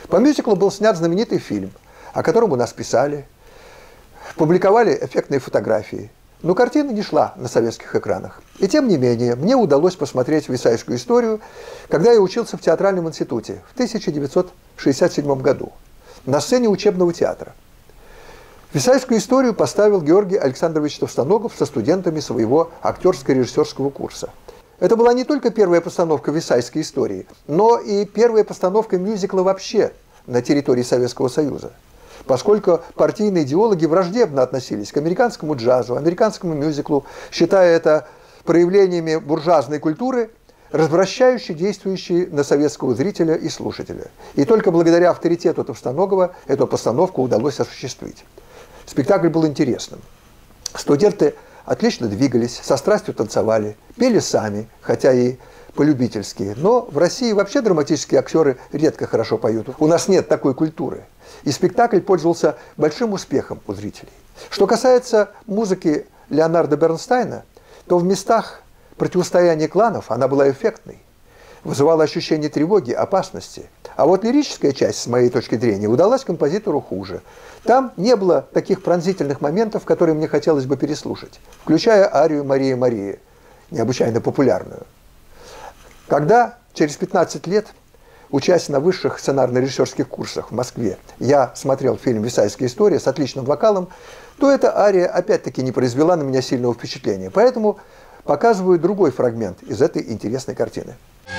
По мюзиклу был снят знаменитый фильм, о котором у нас писали, публиковали эффектные фотографии. Но картина не шла на советских экранах. И тем не менее, мне удалось посмотреть «Версальскую историю», когда я учился в театральном институте в 1967 году на сцене учебного театра. «Версальскую историю» поставил Георгий Александрович Товстоногов со студентами своего актерско-режиссерского курса. Это была не только первая постановка «Версальской истории», но и первая постановка мюзикла вообще на территории Советского Союза, поскольку партийные идеологи враждебно относились к американскому джазу, американскому мюзиклу, считая это проявлениями буржуазной культуры, развращающей, действующей на советского зрителя и слушателя. И только благодаря авторитету Товстоногова эту постановку удалось осуществить. Спектакль был интересным. Студенты отлично двигались, со страстью танцевали, пели сами, хотя и полюбительски. Но в России вообще драматические актеры редко хорошо поют. У нас нет такой культуры. И спектакль пользовался большим успехом у зрителей. Что касается музыки Леонарда Бернстайна, то в местах противостояния кланов она была эффектной, вызывала ощущение тревоги, опасности. А вот лирическая часть, с моей точки зрения, удалась композитору хуже. Там не было таких пронзительных моментов, которые мне хотелось бы переслушать, включая арию «Мария, Мария», необычайно популярную. Когда через 15 лет, учась на высших сценарно-режиссерских курсах в Москве, я смотрел фильм «Версальская история» с отличным вокалом, то эта ария опять-таки не произвела на меня сильного впечатления. Поэтому показываю другой фрагмент из этой интересной картины.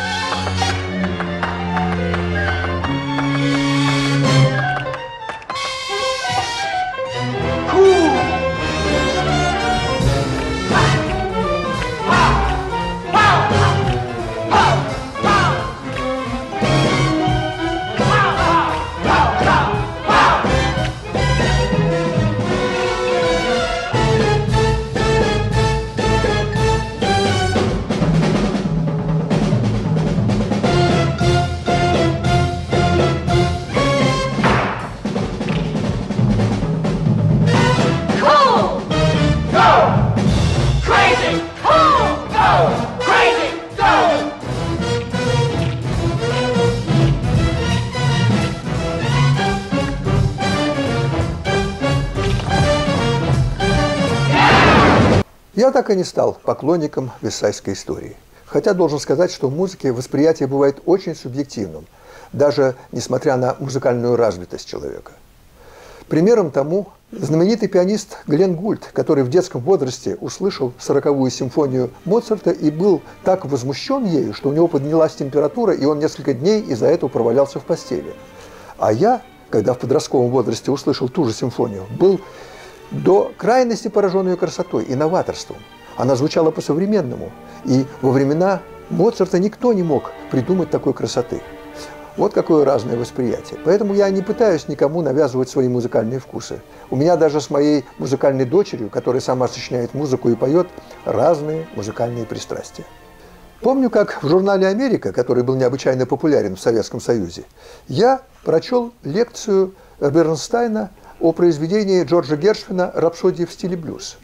Я так и не стал поклонником Версальской истории. Хотя должен сказать, что в музыке восприятие бывает очень субъективным, даже несмотря на музыкальную развитость человека. Примером тому знаменитый пианист Глен Гульд, который в детском возрасте услышал 40-ю симфонию Моцарта и был так возмущен ею, что у него поднялась температура, и он несколько дней из-за этого провалялся в постели. А я, когда в подростковом возрасте услышал ту же симфонию, был до крайности поражен ее красотой и новаторством. Она звучала по-современному, и во времена Моцарта никто не мог придумать такой красоты. Вот какое разное восприятие. Поэтому я не пытаюсь никому навязывать свои музыкальные вкусы. У меня даже с моей музыкальной дочерью, которая сама сочиняет музыку и поет, разные музыкальные пристрастия. Помню, как в журнале «Америка», который был необычайно популярен в Советском Союзе, я прочел лекцию Бернстайна о произведении Джорджа Гершвина «Рапсодия в стиле блюз».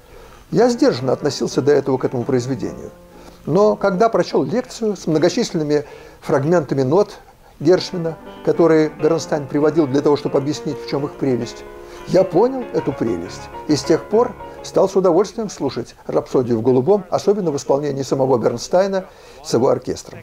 Я сдержанно относился до этого к этому произведению. Но когда прочел лекцию с многочисленными фрагментами нот Гершвина, которые Бернстайн приводил для того, чтобы объяснить, в чем их прелесть, я понял эту прелесть. И с тех пор стал с удовольствием слушать «Рапсодию в голубом», особенно в исполнении самого Бернстайна с его оркестром.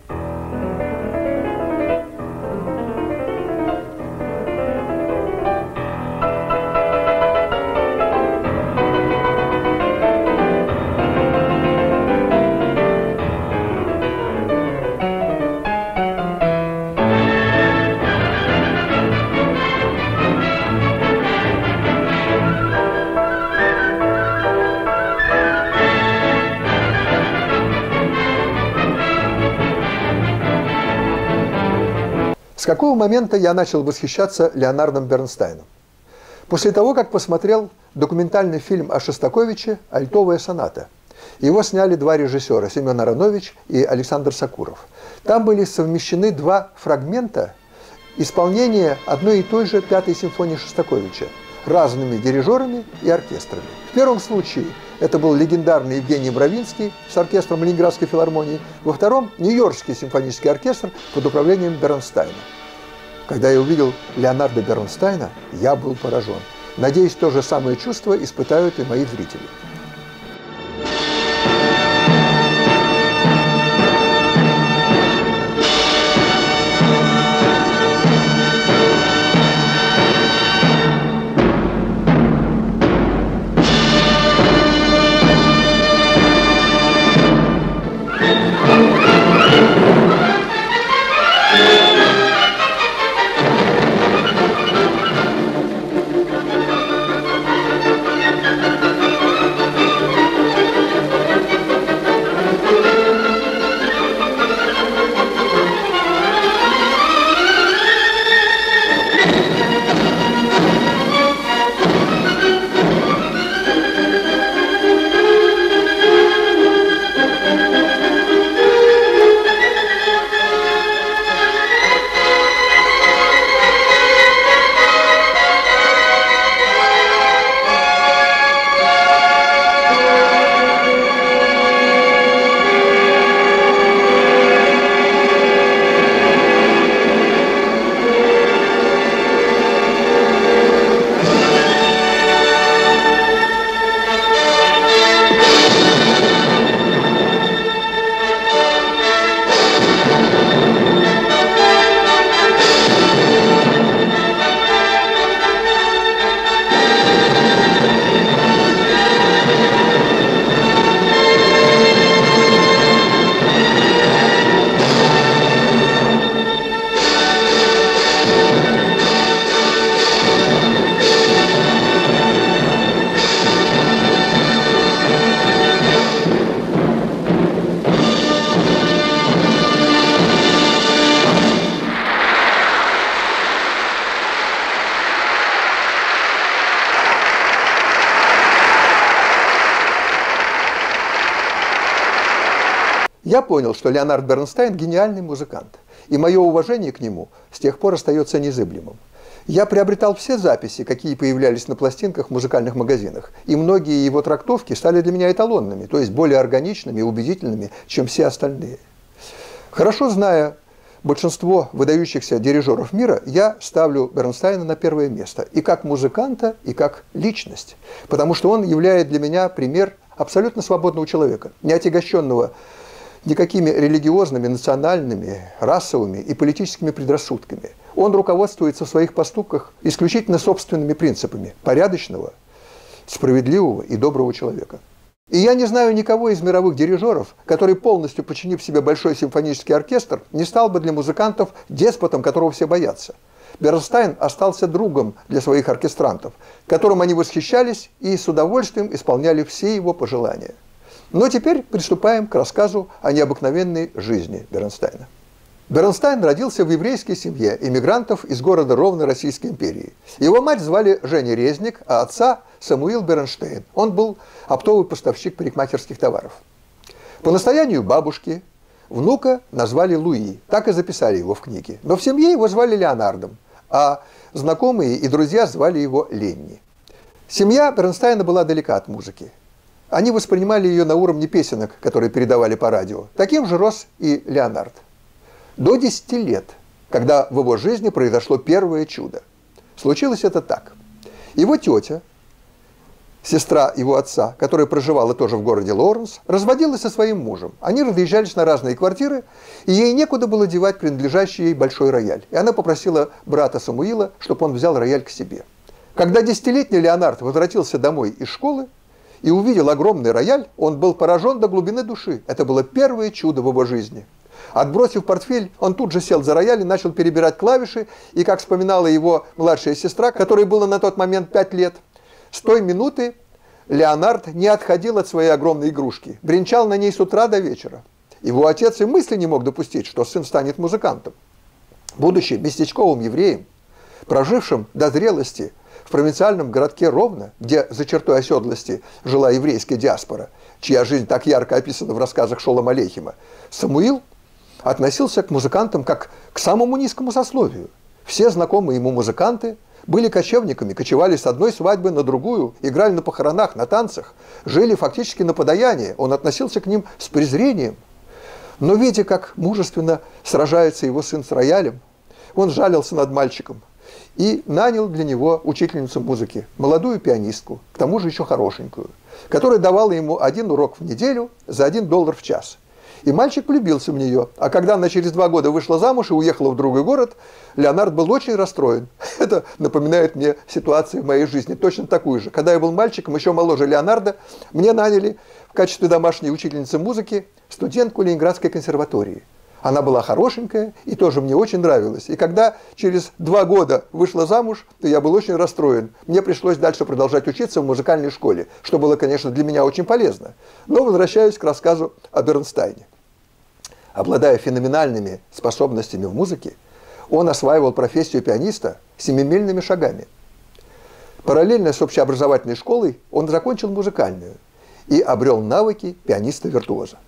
С какого момента я начал восхищаться Леонардом Бернстайном? После того, как посмотрел документальный фильм о Шостаковиче «Альтовая соната». Его сняли два режиссера, Семен Аронович и Александр Сакуров. Там были совмещены два фрагмента исполнения одной и той же пятой симфонии Шостаковича разными дирижерами и оркестрами. В первом случае это был легендарный Евгений Бровинский с оркестром Ленинградской филармонии, во втором – Нью-Йоркский симфонический оркестр под управлением Бернстайна. Когда я увидел Леонарда Бернстайна, я был поражен. Надеюсь, то же самое чувство испытают и мои зрители. Я понял, что Леонард Бернстайн – гениальный музыкант, и мое уважение к нему с тех пор остается незыблемым. Я приобретал все записи, какие появлялись на пластинках в музыкальных магазинах, и многие его трактовки стали для меня эталонными, то есть более органичными и убедительными, чем все остальные. Хорошо зная большинство выдающихся дирижеров мира, я ставлю Бернстайна на первое место и как музыканта, и как личность, потому что он является для меня пример абсолютно свободного человека, не отягощенного никакими религиозными, национальными, расовыми и политическими предрассудками. Он руководствуется в своих поступках исключительно собственными принципами порядочного, справедливого и доброго человека. И я не знаю никого из мировых дирижеров, который, полностью подчинив себе большой симфонический оркестр, не стал бы для музыкантов деспотом, которого все боятся. Бернстайн остался другом для своих оркестрантов, которым они восхищались и с удовольствием исполняли все его пожелания. Но теперь приступаем к рассказу о необыкновенной жизни Бернстайна. Бернстайн родился в еврейской семье иммигрантов из города Ровно Российской империи. Его мать звали Женя Резник, а отца Самуил Бернштейн. Он был оптовый поставщик парикмахерских товаров. По настоянию бабушки внука назвали Луи, так и записали его в книге. Но в семье его звали Леонардом, а знакомые и друзья звали его Ленни. Семья Бернстайна была далека от музыки. Они воспринимали ее на уровне песенок, которые передавали по радио. Таким же рос и Леонард. До 10 лет, когда в его жизни произошло первое чудо. Случилось это так. Его тетя, сестра его отца, которая проживала тоже в городе Лоуренс, разводилась со своим мужем. Они разъезжались на разные квартиры, и ей некуда было девать принадлежащий ей большой рояль. И она попросила брата Самуила, чтобы он взял рояль к себе. Когда 10-летний Леонард возвратился домой из школы и увидел огромный рояль, он был поражен до глубины души. Это было первое чудо в его жизни. Отбросив портфель, он тут же сел за рояль и начал перебирать клавиши, и, как вспоминала его младшая сестра, которой было на тот момент 5 лет, с той минуты Леонард не отходил от своей огромной игрушки, бренчал на ней с утра до вечера. Его отец и мысли не мог допустить, что сын станет музыкантом. Будучи местечковым евреем, прожившим до зрелости в провинциальном городке Ровно, где за чертой оседлости жила еврейская диаспора, чья жизнь так ярко описана в рассказах Шолома Алейхема, Самуил относился к музыкантам как к самому низкому сословию. Все знакомые ему музыканты были кочевниками, кочевали с одной свадьбы на другую, играли на похоронах, на танцах, жили фактически на подаяние. Он относился к ним с презрением. Но видя, как мужественно сражается его сын с роялем, он жалился над мальчиком и нанял для него учительницу музыки, молодую пианистку, к тому же еще хорошенькую, которая давала ему 1 урок в неделю за $1 в час. И мальчик влюбился в нее. А когда она через 2 года вышла замуж и уехала в другой город, Леонард был очень расстроен. Это напоминает мне ситуацию в моей жизни, точно такую же. Когда я был мальчиком, еще моложе Леонарда, мне наняли в качестве домашней учительницы музыки студентку Ленинградской консерватории. Она была хорошенькая и тоже мне очень нравилась. И когда через 2 года вышла замуж, то я был очень расстроен. Мне пришлось дальше продолжать учиться в музыкальной школе, что было, конечно, для меня очень полезно. Но возвращаюсь к рассказу о Бернстайне. Обладая феноменальными способностями в музыке, он осваивал профессию пианиста семимильными шагами. Параллельно с общеобразовательной школой он закончил музыкальную и обрел навыки пианиста-виртуоза.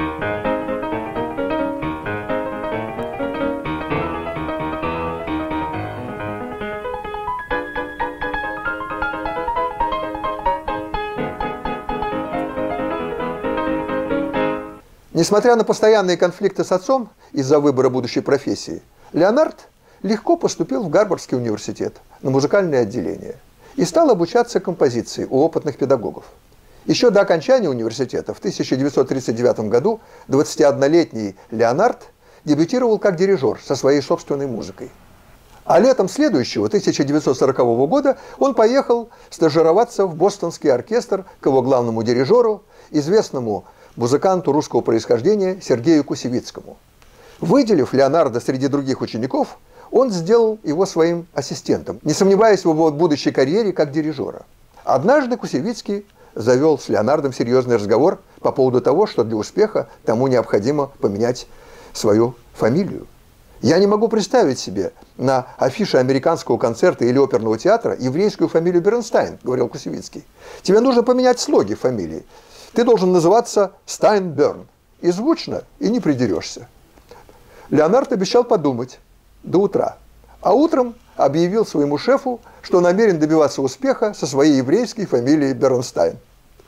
Несмотря на постоянные конфликты с отцом из-за выбора будущей профессии, Леонард легко поступил в Гарвардский университет на музыкальное отделение и стал обучаться композиции у опытных педагогов. Еще до окончания университета в 1939 году 21-летний Леонард дебютировал как дирижер со своей собственной музыкой. А летом следующего, 1940 года, он поехал стажироваться в бостонский оркестр к его главному дирижеру, известному музыканту русского происхождения Сергею Кусевицкому. Выделив Леонарда среди других учеников, он сделал его своим ассистентом, не сомневаясь в его будущей карьере как дирижера. Однажды Кусевицкий завел с Леонардом серьезный разговор по поводу того, что для успеха тому необходимо поменять свою фамилию. «Я не могу представить себе на афише американского концерта или оперного театра еврейскую фамилию Бернстайн», — говорил Кусевицкий. «Тебе нужно поменять слоги фамилии. Ты должен называться Стайнберн. И звучно, и не придерешься». Леонард обещал подумать до утра. А утром объявил своему шефу, что намерен добиваться успеха со своей еврейской фамилией Бернстайн.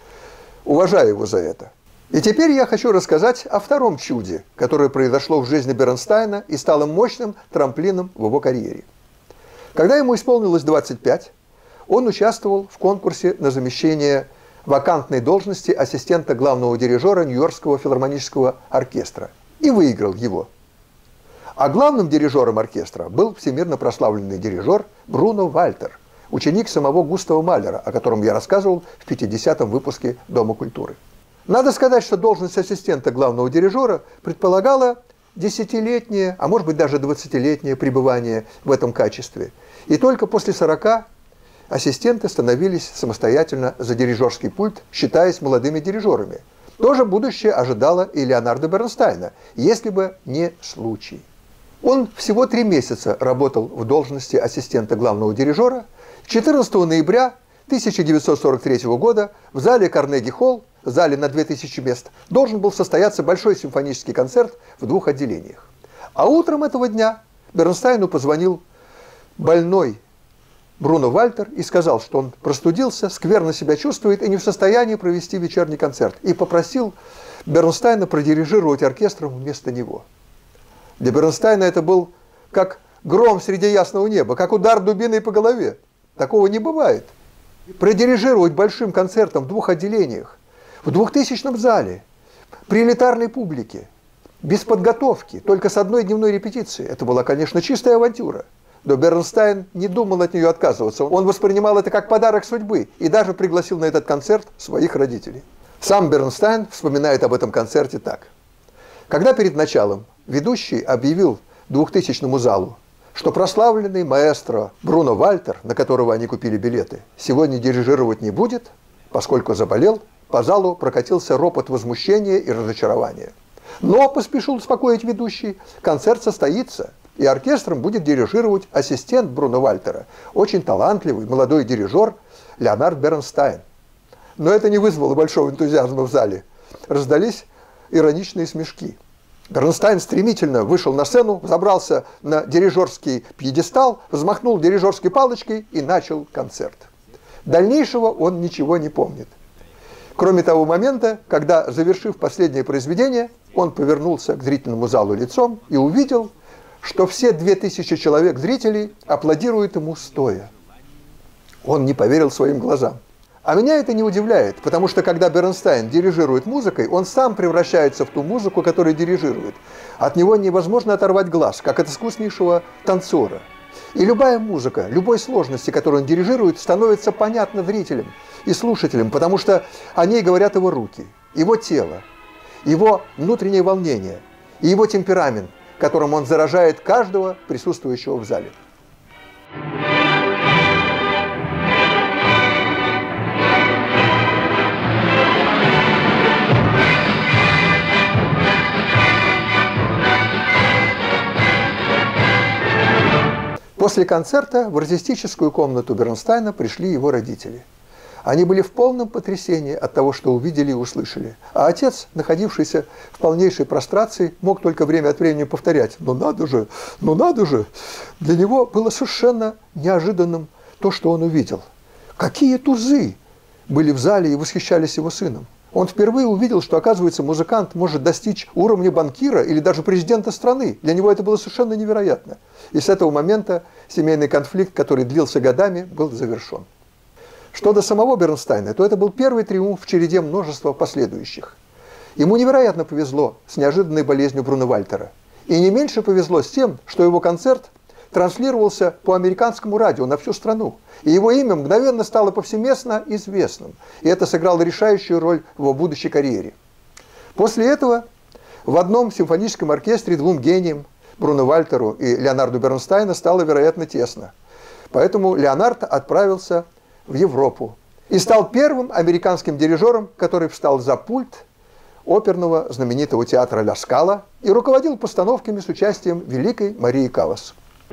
Уважаю его за это. И теперь я хочу рассказать о втором чуде, которое произошло в жизни Бернстайна и стало мощным трамплином в его карьере. Когда ему исполнилось 25, он участвовал в конкурсе на замещение вакантной должности ассистента главного дирижера Нью-Йоркского филармонического оркестра и выиграл его. А главным дирижером оркестра был всемирно прославленный дирижер Бруно Вальтер, ученик самого Густава Малера, о котором я рассказывал в 50-м выпуске «Дома культуры». Надо сказать, что должность ассистента главного дирижера предполагала 10-летнее, а может быть даже 20-летнее пребывание в этом качестве. И только после 40 ассистенты становились самостоятельно за дирижерский пульт, считаясь молодыми дирижерами. Тоже будущее ожидало и Леонарда Бернстайна, если бы не случай. Он всего 3 месяца работал в должности ассистента главного дирижера. 14 ноября 1943 года в зале Карнеги-холл, в зале на 2000 мест, должен был состояться большой симфонический концерт в 2 отделениях. А утром этого дня Бернстайну позвонил больной Бруно Вальтер и сказал, что он простудился, скверно себя чувствует и не в состоянии провести вечерний концерт. И попросил Бернстайна продирижировать оркестром вместо него. Для Бернстайна это был как гром среди ясного неба, как удар дубиной по голове. Такого не бывает. Продирижировать большим концертом в 2 отделениях, в 2000-м зале, при элитарной публике, без подготовки, только с 1 дневной репетицией. Это была, конечно, чистая авантюра. Но Бернстайн не думал от нее отказываться. Он воспринимал это как подарок судьбы и даже пригласил на этот концерт своих родителей. Сам Бернстайн вспоминает об этом концерте так. Когда перед началом ведущий объявил 2000-му залу, что прославленный маэстро Бруно Вальтер, на которого они купили билеты, сегодня дирижировать не будет, поскольку заболел, по залу прокатился ропот возмущения и разочарования. Но, поспешил успокоить ведущий, концерт состоится, и оркестром будет дирижировать ассистент Бруно Вальтера, очень талантливый молодой дирижер Леонард Бернстайн. Но это не вызвало большого энтузиазма в зале. Раздались ироничные смешки. Бернстайн стремительно вышел на сцену, забрался на дирижерский пьедестал, взмахнул дирижерской палочкой и начал концерт. Дальнейшего он ничего не помнит. Кроме того момента, когда, завершив последнее произведение, он повернулся к зрительному залу лицом и увидел, что все 2000 человек зрителей аплодируют ему стоя. Он не поверил своим глазам. А меня это не удивляет, потому что когда Бернстайн дирижирует музыкой, он сам превращается в ту музыку, которую дирижирует. От него невозможно оторвать глаз, как от искуснейшего танцора. И любая музыка, любой сложности, которую он дирижирует, становится понятна зрителям и слушателям, потому что о ней говорят его руки, его тело, его внутреннее волнение и его темперамент, которым он заражает каждого присутствующего в зале. После концерта в артистическую комнату Бернстайна пришли его родители. Они были в полном потрясении от того, что увидели и услышали. А отец, находившийся в полнейшей прострации, мог только время от времени повторять: «Ну надо же, ну надо же!» Для него было совершенно неожиданным то, что он увидел. Какие тузы были в зале и восхищались его сыном. Он впервые увидел, что, оказывается, музыкант может достичь уровня банкира или даже президента страны. Для него это было совершенно невероятно. И с этого момента семейный конфликт, который длился годами, был завершен. Что до самого Бернстайна, то это был первый триумф в череде множества последующих. Ему невероятно повезло с неожиданной болезнью Бруневальтера. И не меньше повезло с тем, что его концерт транслировался по американскому радио на всю страну. И его имя мгновенно стало повсеместно известным. И это сыграло решающую роль в его будущей карьере. После этого в одном симфоническом оркестре двум гениям, Бруневальтеру и Леонарду Бернстайну, стало, вероятно, тесно. Поэтому Леонард отправился в Европу и стал первым американским дирижером, который встал за пульт оперного знаменитого театра Ля Скала и руководил постановками с участием великой Марии Каллас.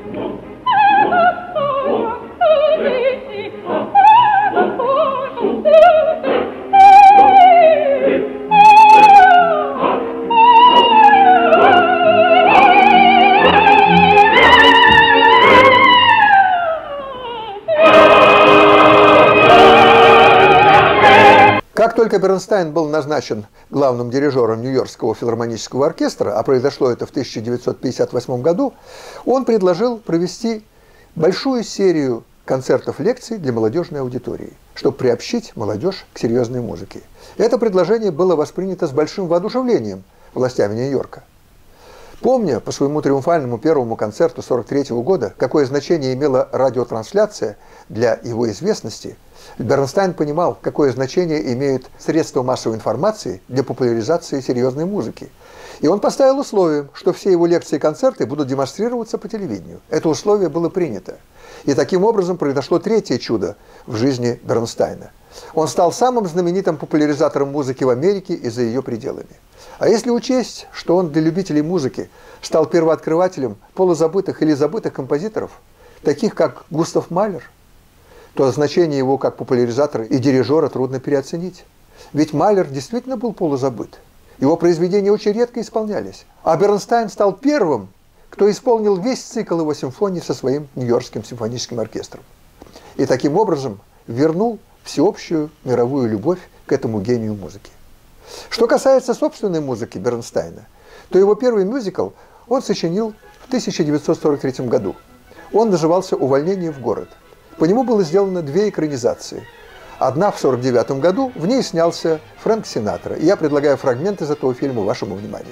Как только Бернстайн был назначен главным дирижером Нью-Йоркского филармонического оркестра, а произошло это в 1958 году, он предложил провести большую серию концертов-лекций для молодежной аудитории, чтобы приобщить молодежь к серьезной музыке. Это предложение было воспринято с большим воодушевлением властями Нью-Йорка. Помня по своему триумфальному первому концерту 1943 года, какое значение имела радиотрансляция для его известности, Бернстайн понимал, какое значение имеют средства массовой информации для популяризации серьезной музыки. И он поставил условием, что все его лекции и концерты будут демонстрироваться по телевидению. Это условие было принято. И таким образом произошло третье чудо в жизни Бернстайна. Он стал самым знаменитым популяризатором музыки в Америке и за ее пределами. А если учесть, что он для любителей музыки стал первооткрывателем полузабытых или забытых композиторов, таких как Густав Малер, то значение его как популяризатора и дирижера трудно переоценить. Ведь Малер действительно был полузабыт. Его произведения очень редко исполнялись. А Бернстайн стал первым, кто исполнил весь цикл его симфоний со своим Нью-Йоркским симфоническим оркестром. И таким образом вернул всеобщую мировую любовь к этому гению музыки. Что касается собственной музыки Бернстайна, то его первый мюзикл он сочинил в 1943 году. Он назывался «Увольнение в город». По нему было сделано две экранизации. Одна в 1949 году, в ней снялся Фрэнк Синатра. И я предлагаю фрагмент из этого фильма вашему вниманию.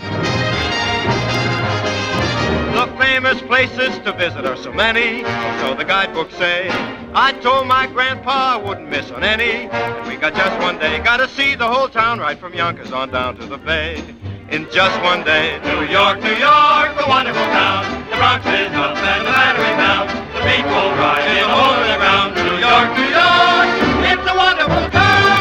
The famous places to visit are so many, so the guidebooks say. I told my grandpa I wouldn't miss on any, and we got just one day. Got to see the whole town right from Yonkers on down to the Bay. In just one day. New York, New York, the wonderful town. The Bronx is up and the Battery down. The people ride in a hole in the ground. New York, New York, it's a wonderful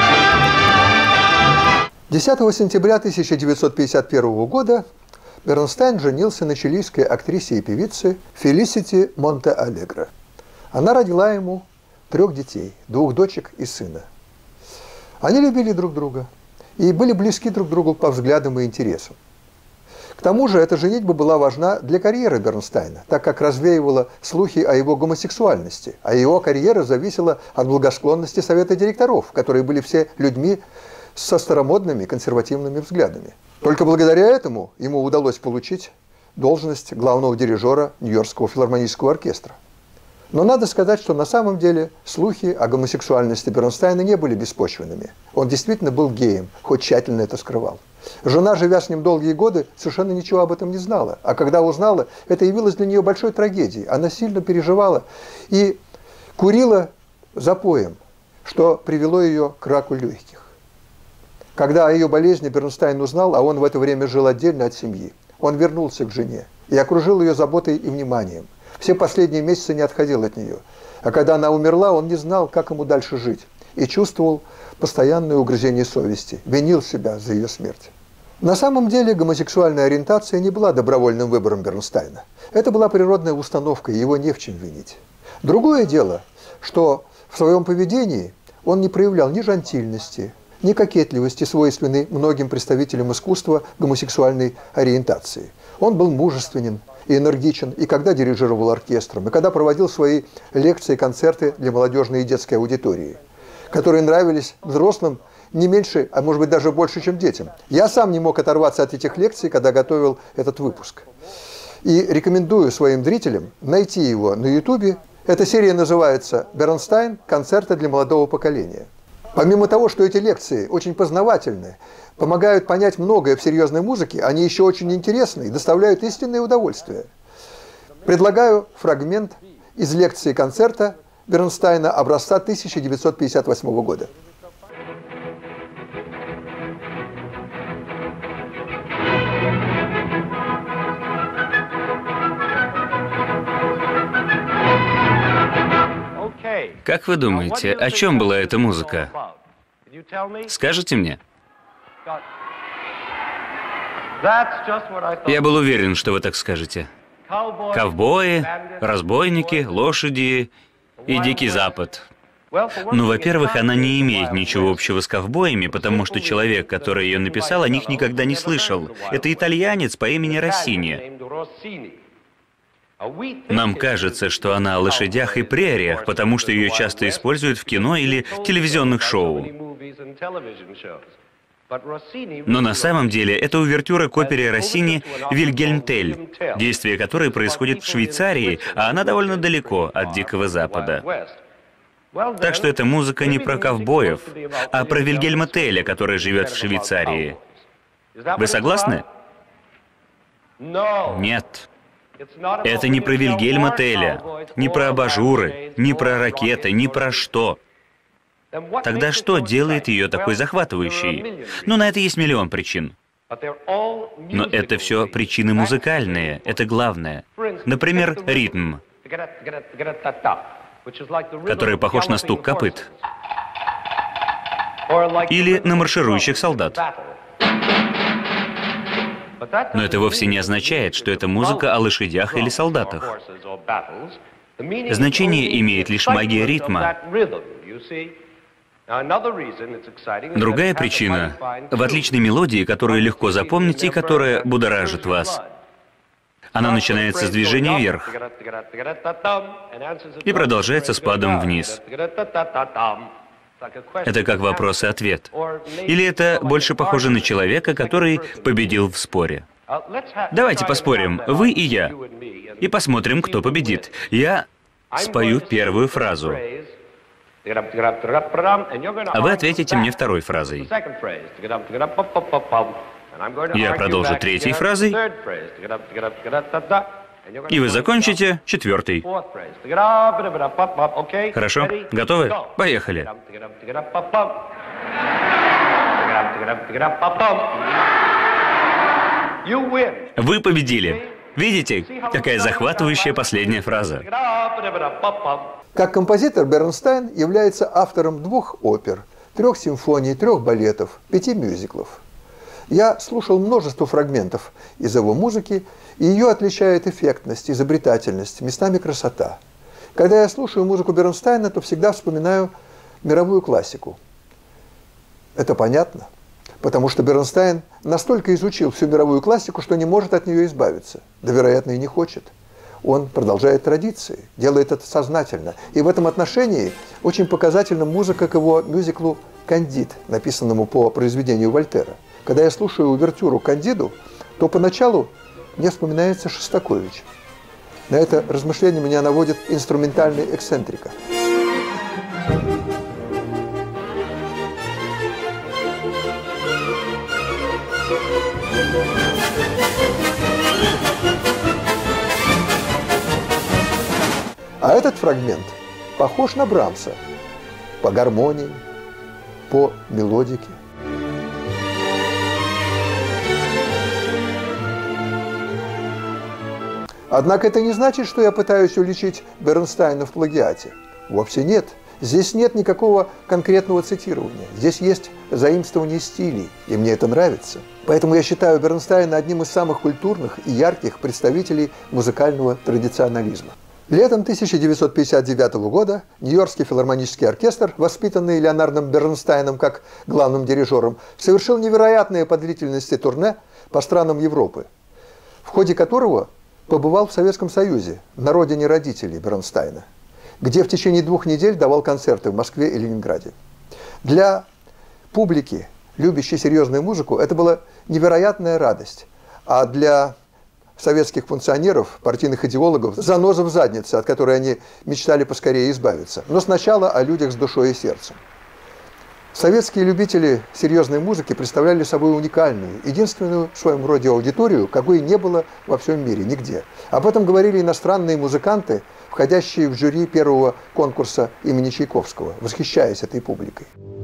town. 10 сентября 1951 года Бернстайн женился на чилийской актрисе и певице Фелисити Монте-Алегро. Она родила ему 3 детей, 2 дочек и сына. Они любили друг друга и были близки друг к другу по взглядам и интересам. К тому же эта женитьба была важна для карьеры Бернстайна, так как развеивала слухи о его гомосексуальности, а его карьера зависела от благосклонности совета директоров, которые были все людьми со старомодными консервативными взглядами. Только благодаря этому ему удалось получить должность главного дирижера Нью-Йоркского филармонического оркестра. Но надо сказать, что на самом деле слухи о гомосексуальности Бернстайна не были беспочвенными. Он действительно был геем, хоть тщательно это скрывал. Жена, живя с ним долгие годы, совершенно ничего об этом не знала. А когда узнала, это явилось для нее большой трагедией. Она сильно переживала и курила запоем, что привело ее к раку легких. Когда о ее болезни Бернстайн узнал, а он в это время жил отдельно от семьи, он вернулся к жене и окружил ее заботой и вниманием. Все последние месяцы не отходил от нее. А когда она умерла, он не знал, как ему дальше жить. И чувствовал постоянное угрызение совести, винил себя за ее смерть. На самом деле гомосексуальная ориентация не была добровольным выбором Бернстайна. Это была природная установка, и его не в чем винить. Другое дело, что в своем поведении он не проявлял ни жантильности, ни кокетливости, свойственной многим представителям искусства гомосексуальной ориентации. Он был мужественен и энергичен, и когда дирижировал оркестром, и когда проводил свои лекции и концерты для молодежной и детской аудитории, которые нравились взрослым не меньше, а может быть даже больше, чем детям. Я сам не мог оторваться от этих лекций, когда готовил этот выпуск. И рекомендую своим зрителям найти его на YouTube. Эта серия называется «Бернстайн. Концерты для молодого поколения». Помимо того, что эти лекции очень познавательны, помогают понять многое в серьезной музыке, они еще очень интересны и доставляют истинное удовольствие. Предлагаю фрагмент из лекции концерта Бернстайна образца 1958 года. Как вы думаете, о чем была эта музыка? Скажете мне? Я был уверен, что вы так скажете. Ковбои, разбойники, лошади и Дикий Запад. Ну, во-первых, она не имеет ничего общего с ковбоями, потому что человек, который ее написал, о них никогда не слышал. Это итальянец по имени Россини. Нам кажется, что она о лошадях и прериях, потому что ее часто используют в кино или телевизионных шоу. Но на самом деле это увертюра к опере Россини «Вильгельм Тель», действие которой происходит в Швейцарии, а она довольно далеко от Дикого Запада. Так что эта музыка не про ковбоев, а про Вильгельма Теля, который живет в Швейцарии. Вы согласны? Нет. Это не про Вильгельма Теля, не про абажуры, не про ракеты, ни про что. Тогда что делает ее такой захватывающей? Ну, на это есть миллион причин. Но это все причины музыкальные, это главное. Например, ритм, который похож на стук копыт. Или на марширующих солдат. Но это вовсе не означает, что это музыка о лошадях или солдатах. Значение имеет лишь магия ритма. Другая причина в отличной мелодии, которую легко запомнить и которая будоражит вас. Она начинается с движения вверх и продолжается с падом вниз. Это как вопрос и ответ. Или это больше похоже на человека, который победил в споре. Давайте поспорим, вы и я, и посмотрим, кто победит. Я спою первую фразу, а вы ответите мне второй фразой. Я продолжу третьей фразой, и вы закончите четвертой. Хорошо? Готовы? Поехали. Вы победили. Видите, какая захватывающая последняя фраза. Как композитор Бернстайн является автором 2 опер, 3 симфоний, 3 балетов, 5 мюзиклов. Я слушал множество фрагментов из его музыки, и ее отличает эффектность, изобретательность, местами красота. Когда я слушаю музыку Бернстайна, то всегда вспоминаю мировую классику. Это понятно, потому что Бернстайн настолько изучил всю мировую классику, что не может от нее избавиться. Да, вероятно, и не хочет. Он продолжает традиции, делает это сознательно. И в этом отношении очень показательна музыка к его мюзиклу «Кандид», написанному по произведению Вольтера. Когда я слушаю увертюру «Кандиду», то поначалу мне вспоминается Шостакович. На это размышление меня наводит инструментальный эксцентрика. А этот фрагмент похож на Брамса по гармонии, по мелодике. Однако это не значит, что я пытаюсь уличить Бернстайна в плагиате. Вовсе нет. Здесь нет никакого конкретного цитирования. Здесь есть заимствование стилей, и мне это нравится. Поэтому я считаю Бернстайна одним из самых культурных и ярких представителей музыкального традиционализма. Летом 1959 года Нью-Йоркский филармонический оркестр, воспитанный Леонардом Бернстайном как главным дирижером, совершил невероятное по длительности турне по странам Европы, в ходе которого побывал в Советском Союзе, на родине родителей Бернстайна, где в течение 2 недель давал концерты в Москве и Ленинграде. Для публики, любящей серьезную музыку, это была невероятная радость, а для советских функционеров, партийных идеологов, заноза в заднице, от которой они мечтали поскорее избавиться. Но сначала о людях с душой и сердцем. Советские любители серьезной музыки представляли собой уникальную, единственную в своем роде аудиторию, какой не было во всем мире, нигде. Об этом говорили иностранные музыканты, входящие в жюри первого конкурса имени Чайковского, восхищаясь этой публикой.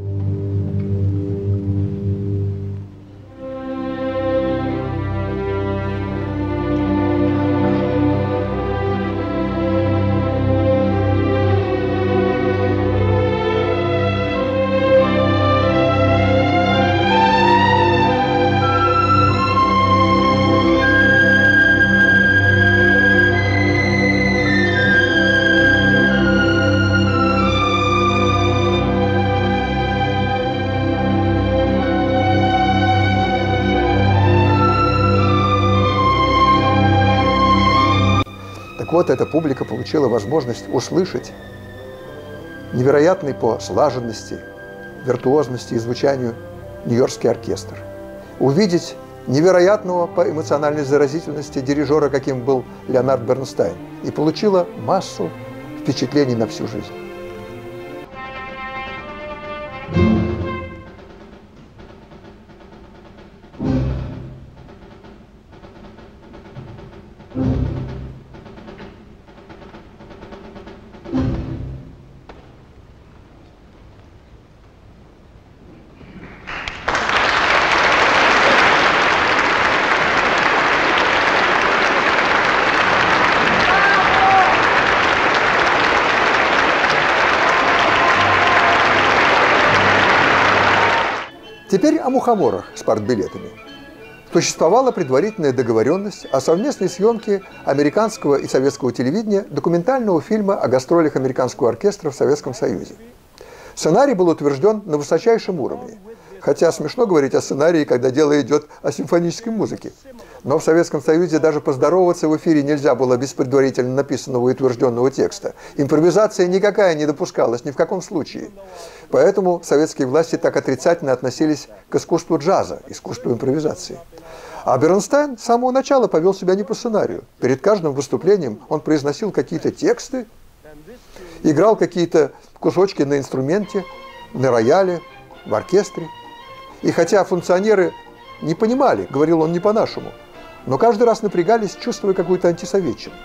Вот эта публика получила возможность услышать невероятный по слаженности, виртуозности и звучанию Нью-Йоркский оркестр, увидеть невероятного по эмоциональной заразительности дирижера, каким был Леонард Бернстайн, и получила массу впечатлений на всю жизнь. Теперь о мухоморах с партбилетами. Существовала предварительная договоренность о совместной съемке американского и советского телевидения документального фильма о гастролях американского оркестра в Советском Союзе. Сценарий был утвержден на высочайшем уровне. Хотя смешно говорить о сценарии, когда дело идет о симфонической музыке. Но в Советском Союзе даже поздороваться в эфире нельзя было без предварительно написанного и утвержденного текста. Импровизация никакая не допускалась ни в каком случае. Поэтому советские власти так отрицательно относились к искусству джаза, искусству импровизации. А Бернстайн с самого начала повел себя не по сценарию. Перед каждым выступлением он произносил какие-то тексты, играл какие-то кусочки на инструменте, на рояле, в оркестре. И хотя функционеры не понимали, говорил он не по-нашему, но каждый раз напрягались, чувствуя какую-то антисоветчину.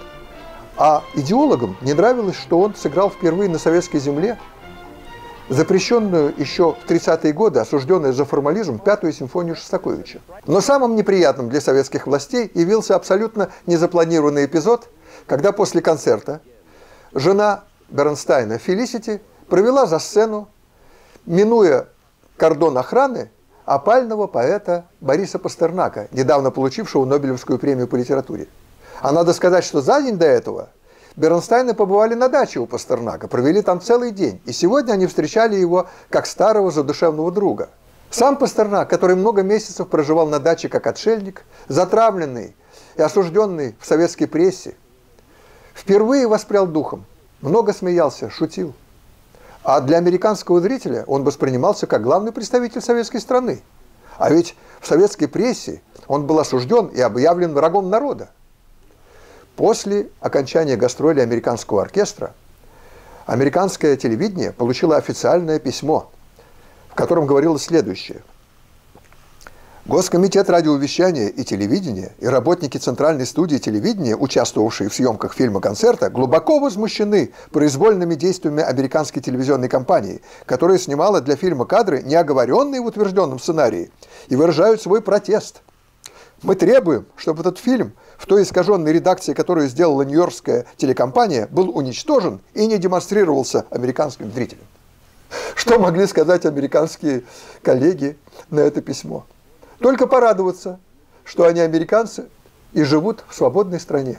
А идеологам не нравилось, что он сыграл впервые на советской земле запрещенную еще в 30-е годы, осужденную за формализм, 5-ю симфонию Шостаковича. Но самым неприятным для советских властей явился абсолютно незапланированный эпизод, когда после концерта жена Бернстайна, Фелисити, провела за сцену, минуя кордон охраны, опального поэта Бориса Пастернака, недавно получившего Нобелевскую премию по литературе. А надо сказать, что за день до этого Бернстайны побывали на даче у Пастернака, провели там целый день, и сегодня они встречали его как старого задушевного друга. Сам Пастернак, который много месяцев проживал на даче как отшельник, затравленный и осужденный в советской прессе, впервые воспрял духом, много смеялся, шутил. А для американского зрителя он воспринимался как главный представитель советской страны. А ведь в советской прессе он был осужден и объявлен врагом народа. После окончания гастроли американского оркестра американское телевидение получило официальное письмо, в котором говорилось следующее. Госкомитет радиовещания и телевидения и работники Центральной студии телевидения, участвовавшие в съемках фильма-концерта, глубоко возмущены произвольными действиями американской телевизионной компании, которая снимала для фильма кадры, не оговоренные в утвержденном сценарии, и выражают свой протест. Мы требуем, чтобы этот фильм в той искаженной редакции, которую сделала нью-йоркская телекомпания, был уничтожен и не демонстрировался американским зрителям. Что могли сказать американские коллеги на это письмо? Только порадоваться, что они американцы и живут в свободной стране.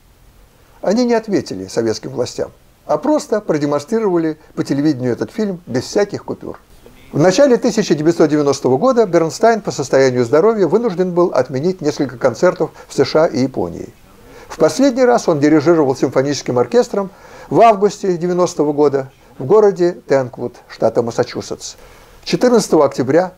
Они не ответили советским властям, а просто продемонстрировали по телевидению этот фильм без всяких купюр. В начале 1990 года Бернстайн по состоянию здоровья вынужден был отменить несколько концертов в США и Японии. В последний раз он дирижировал симфоническим оркестром в августе 1990 года в городе Тенквуд, штата Массачусетс. 14 октября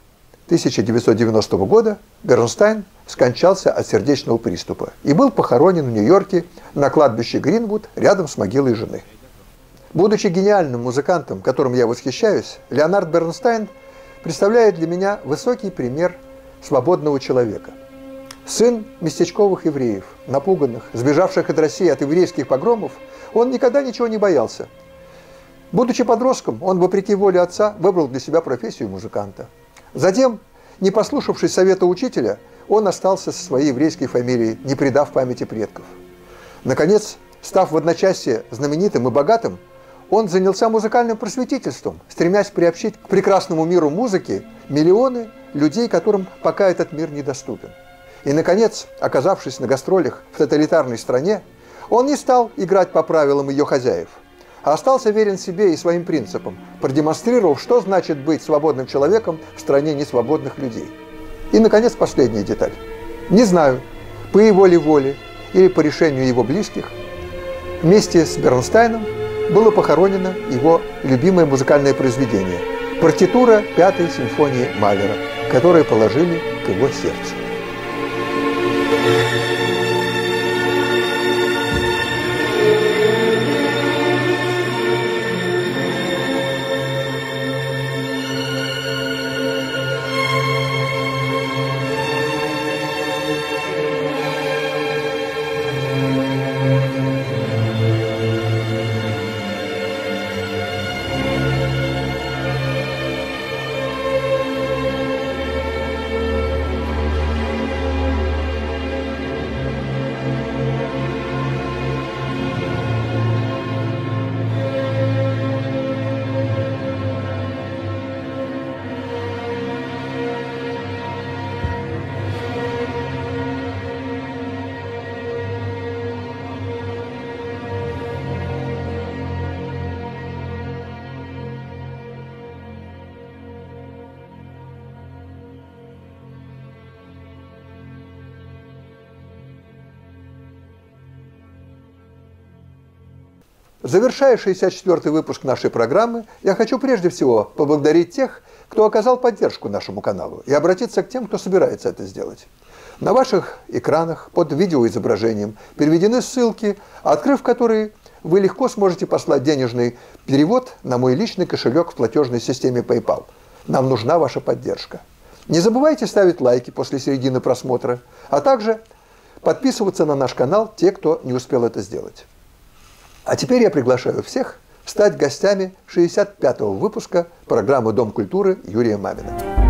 1990 года Бернстайн скончался от сердечного приступа и был похоронен в Нью-Йорке на кладбище Гринвуд рядом с могилой жены. Будучи гениальным музыкантом, которым я восхищаюсь, Леонард Бернстайн представляет для меня высокий пример свободного человека. Сын местечковых евреев, напуганных, сбежавших от России от еврейских погромов, он никогда ничего не боялся. Будучи подростком, он, вопреки воле отца, выбрал для себя профессию музыканта. Затем, не послушавшись совета учителя, он остался со своей еврейской фамилией, не предав памяти предков. Наконец, став в одночасье знаменитым и богатым, он занялся музыкальным просветительством, стремясь приобщить к прекрасному миру музыки миллионы людей, которым пока этот мир недоступен. И, наконец, оказавшись на гастролях в тоталитарной стране, он не стал играть по правилам ее хозяев, а остался верен себе и своим принципам, продемонстрировав, что значит быть свободным человеком в стране несвободных людей. И, наконец, последняя деталь. Не знаю, по его ли воле или по решению его близких, вместе с Бернстайном было похоронено его любимое музыкальное произведение – партитура 5-й симфонии Малера, которую положили к его сердцу. Завершая 64-й выпуск нашей программы, я хочу прежде всего поблагодарить тех, кто оказал поддержку нашему каналу, и обратиться к тем, кто собирается это сделать. На ваших экранах под видеоизображением переведены ссылки, открыв которые вы легко сможете послать денежный перевод на мой личный кошелек в платежной системе PayPal. Нам нужна ваша поддержка. Не забывайте ставить лайки после середины просмотра, а также подписываться на наш канал те, кто не успел это сделать. А теперь я приглашаю всех стать гостями 65-го выпуска программы «Дом культуры» Юрия Мамина.